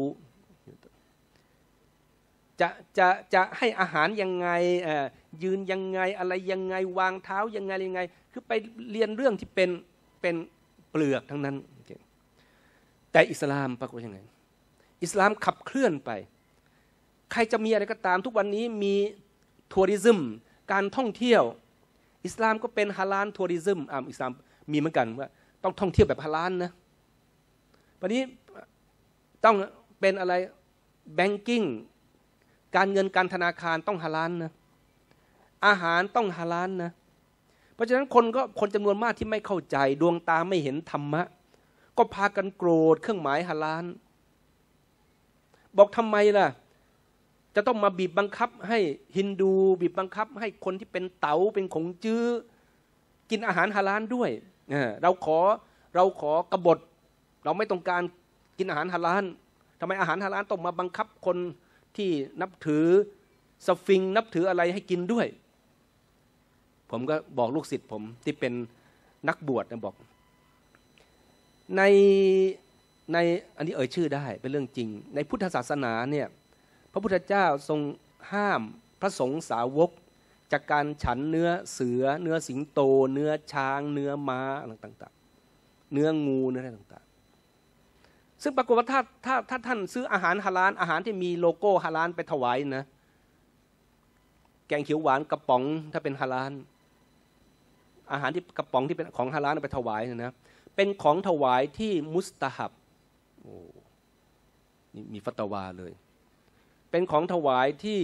จะให้อาหารยังไงยืนยังไงอะไรยังไงวางเท้ายังไงคือไปเรียนเรื่องที่เป็นเปลือกทั้งนั้นแต่อิสลามปรากฏยังไงอิสลามขับเคลื่อนไปใครจะมีอะไรก็ตามทุกวันนี้มีทัวริซึมการท่องเที่ยวอิสลามก็เป็นฮาลาลทัวริซึมอิสลามมีเหมือนกันว่าต้องท่องเที่ยวแบบฮาลาลนะวันนี้ต้องเป็นอะไรแบงกิ้งการเงินการธนาคารต้องฮาลาลนะอาหารต้องฮาลาลนะเพราะฉะนั้นคนจำนวนมากที่ไม่เข้าใจดวงตาไม่เห็นธรรมะก็พากันโกรธเครื่องหมายฮาลาลบอกทำไมล่ะจะต้องมาบีบบังคับให้ฮินดูบีบบังคับให้คนที่เป็นเต๋าเป็นขงจื้อกินอาหารฮาลาลด้วยเราขอกบฏเราไม่ต้องการกินอาหารฮาลาลทำไมอาหารฮาลาลต้องมาบังคับคนที่นับถือสฟิงนับถืออะไรให้กินด้วยผมก็บอกลูกศิษย์ผมที่เป็นนักบวชนะบอกในอันนี้ชื่อได้เป็นเรื่องจริงในพุทธศาสนาเนี่ยพระพุทธเจ้าทรงห้ามพระสงฆ์สาวกจากการฉันเนื้อเสือเนื้อสิงโตเนื้อช้างเนื้อม้าอะไรต่างๆเนื้องูเนื้ออะไรต่างๆซึ่งปรากฏว่าถ้าท่านซื้ออาหารฮาลาลอาหารที่มีโลโก้ฮาลาลไปถวายนะแกงเขียวหวานกระป๋องถ้าเป็นฮาลาลอาหารที่กระป๋องที่เป็นของฮาลาลไปถวายนะเป็นของถวายที่มุสตะฮับโอ้นี่มีฟัตวาเลยเป็นของถวายที่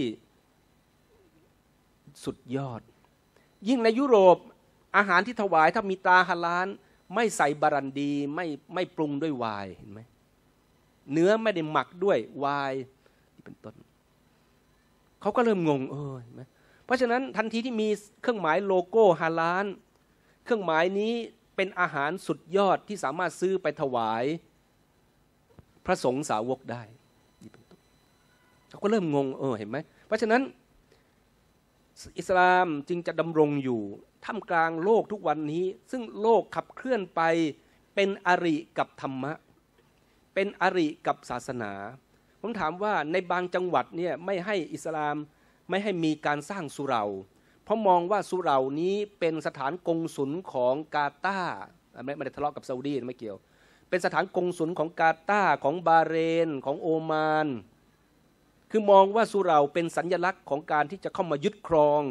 สุดยอดยิ่งในยุโรปอาหารที่ถวายถ้ามีตราฮาลาลไม่ใส่บารันดีไม่ปรุงด้วยไวน์เห็นไหมเนื้อไม่ได้หมักด้วยไวน์ที่เป็นต้นเขาก็เริ่มงงเห็นไหมเพราะฉะนั้นทันทีที่มีเครื่องหมายโลโก้ฮาลาลเครื่องหมายนี้เป็นอาหารสุดยอดที่สามารถซื้อไปถวายพระสงฆ์สาวกได้เขาก็เริ่มงงเห็นไหมเพราะฉะนั้นอิสลามจึงจะดำรงอยู่ท่ามกลางโลกทุกวันนี้ซึ่งโลกขับเคลื่อนไปเป็นอริกับธรรมะเป็นอริกับศาสนาผมถามว่าในบางจังหวัดเนี่ยไม่ให้อิสลามไม่ให้มีการสร้างสุเหร่าเพราะมองว่าสุเหร่านี้เป็นสถานกงสุลของกาตาร์ไม่ได้ทะเลาะกับซาอุดีไม่เกี่ยวเป็นสถานกงสุลของกาตาร์ของบาห์เรนของโอมานคือมองว่าสุเหร่าเป็นสัญลักษณ์ของการที่จะเข้ามายึดครอง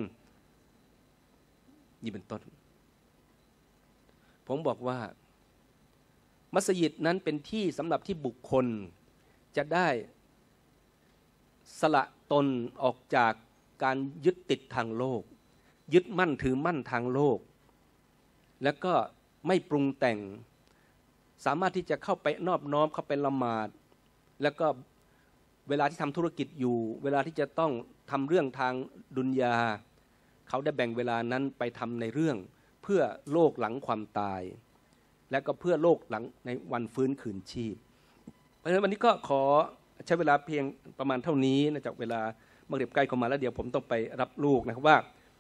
นี่เป็นต้นผมบอกว่ามัสยิดนั้นเป็นที่สำหรับที่บุคคลจะได้สละตนออกจากการยึดติดทางโลกยึดมั่นถือมั่นทางโลกแล้วก็ไม่ปรุงแต่งสามารถที่จะเข้าไปนอบน้อมเข้าไปละหมาดแล้วก็เวลาที่ทำธุรกิจอยู่เวลาที่จะต้องทำเรื่องทางดุนยาเขาได้แบ่งเวลานั้นไปทำในเรื่องเพื่อโลกหลังความตายและก็เพื่อโลกหลังในวันฟื้นคืนชีพเพราะฉะนั้นวันนี้ก็ขอใช้เวลาเพียงประมาณเท่านี้นะจากเวลามักริบใกล้เข้ามาแล้วเดี๋ยวผมต้องไปรับลูกนะครับว่า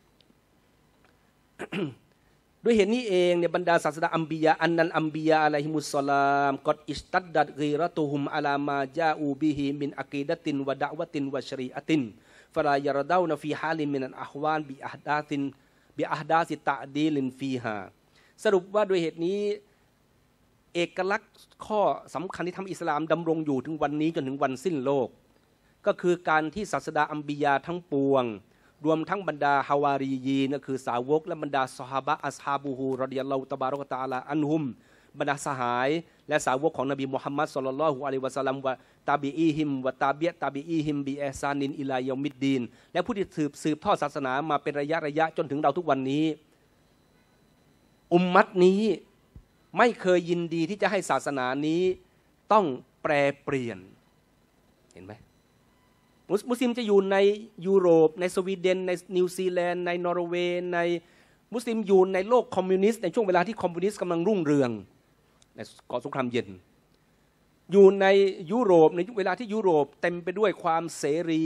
ด้วยเหตุนี้เองเนี่ยบรรดาศาสดาอัมบียะอันนัลอัมบียะอะลัยฮิมุสสลามกอดอิสตัดดัดกีรตุฮุมอะลามาจาอูบิฮิมินอะกีดะตินวะดะวะตินวะชรีอะตินฟะลายะรดาวนะฟีฮาลินมินัลอะฮวานบิอะฮดาซิตะดีลินฟีฮาสรุปว่าด้วยเหตุนี้เอกลักษณ์ข้อสำคัญที่ทำอิสลามดำรงอยู่ถึงวันนี้จนถึงวันสิ้นโลกก็คือการที่ศาสดาอัมบียะทั้งปวงรวมทั้งบรรดาฮาวารียีนก็คือสาวกและบรรดาซอฮาบะอัศฮาบูฮูรอฎิยัลลอฮุตะบารอกะตะอาลาอันฮุมบรรดาสหายและสาวกของนบีมุฮัมมัดศ็อลลัลลอฮุอะลัยฮิวะซัลลัมวะตาบีอีฮิมวะตาบิตาบีอีฮิมบิอิห์ซานินอิลายอมิดดีนและผู้ที่สืบทอดศาสนามาเป็นระยะจนถึงเราทุกวันนี้อุมมัตนี้ไม่เคยยินดีที่จะให้ศาสนานี้ต้องแปรเปลี่ยนเห็นไหมมุสลิมจะอยู่ในยุโรปในสวีเดนในนิวซีแลนด์ในนอร์เวย์ในมุสลิมอยู่ในโลกคอมมิวนิสต์ในช่วงเวลาที่คอมมิวนิสต์กำลังรุ่งเรืองในก่อนสงครามเย็นอยู่ในยุโรปในเวลาที่ยุโรปเต็มไปด้วยความเสรี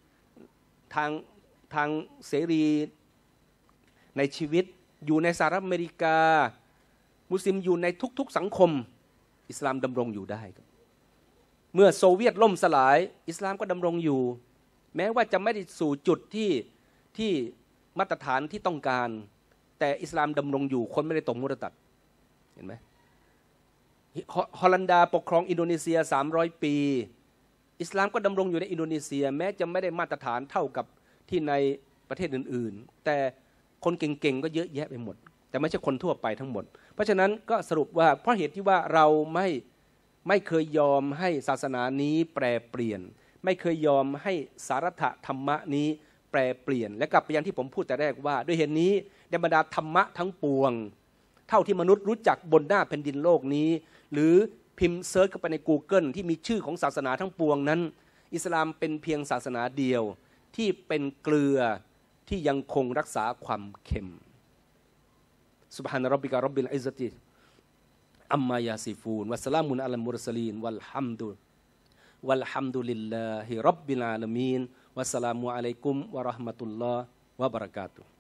ทางเสรีในชีวิตอยู่ในสหรัฐอเมริกามุสลิมอยู่ในทุกๆสังคมอิสลามดำรงอยู่ได้เมื่อโซเวียตล่มสลายอิสลามก็ดำรงอยู่แม้ว่าจะไม่ได้สู่จุดที่มาตรฐานที่ต้องการแต่อิสลามดำรงอยู่คนไม่ได้ตกมุรตัดเห็นไหมฮอลันดาปกครองอินโดนีเซีย300ปีอิสลามก็ดำรงอยู่ในอินโดนีเซียแม้จะไม่ได้มาตรฐานเท่ากับที่ในประเทศอื่นๆแต่คนเก่งๆก็เยอะแยะไปหมดแต่ไม่ใช่คนทั่วไปทั้งหมดเพราะฉะนั้นก็สรุปว่าเพราะเหตุที่ว่าเราไม่เคยยอมให้ศาสนานี้แปรเปลี่ยนไม่เคยยอมให้สาระธรรมะนี้แปรเปลี่ยนและกลับไปยังที่ผมพูดแต่แรกว่าด้วยเหตุนี้ในบรรดาธรรมะทั้งปวงเท่าที่มนุษย์รู้จักบนหน้าแผ่นดินโลกนี้หรือพิมพ์เซิร์ชเข้าไปใน Google ที่มีชื่อของศาสนาทั้งปวงนั้นอิสลามเป็นเพียงศาสนาเดียวที่เป็นเกลือที่ยังคงรักษาความเค็มซุบฮานะร็อบบิกะร็อบบิลอิซซะติอัมมายาซิฟูนวะสลามุนอะลัลมุรสลีนวัลฮัมดุลิลลาฮิร็อบบิลอาละมีนวัสสลามุอะลัยกุมวะเราะห์มะตุลลอฮ์วะบะเราะกาตุฮ์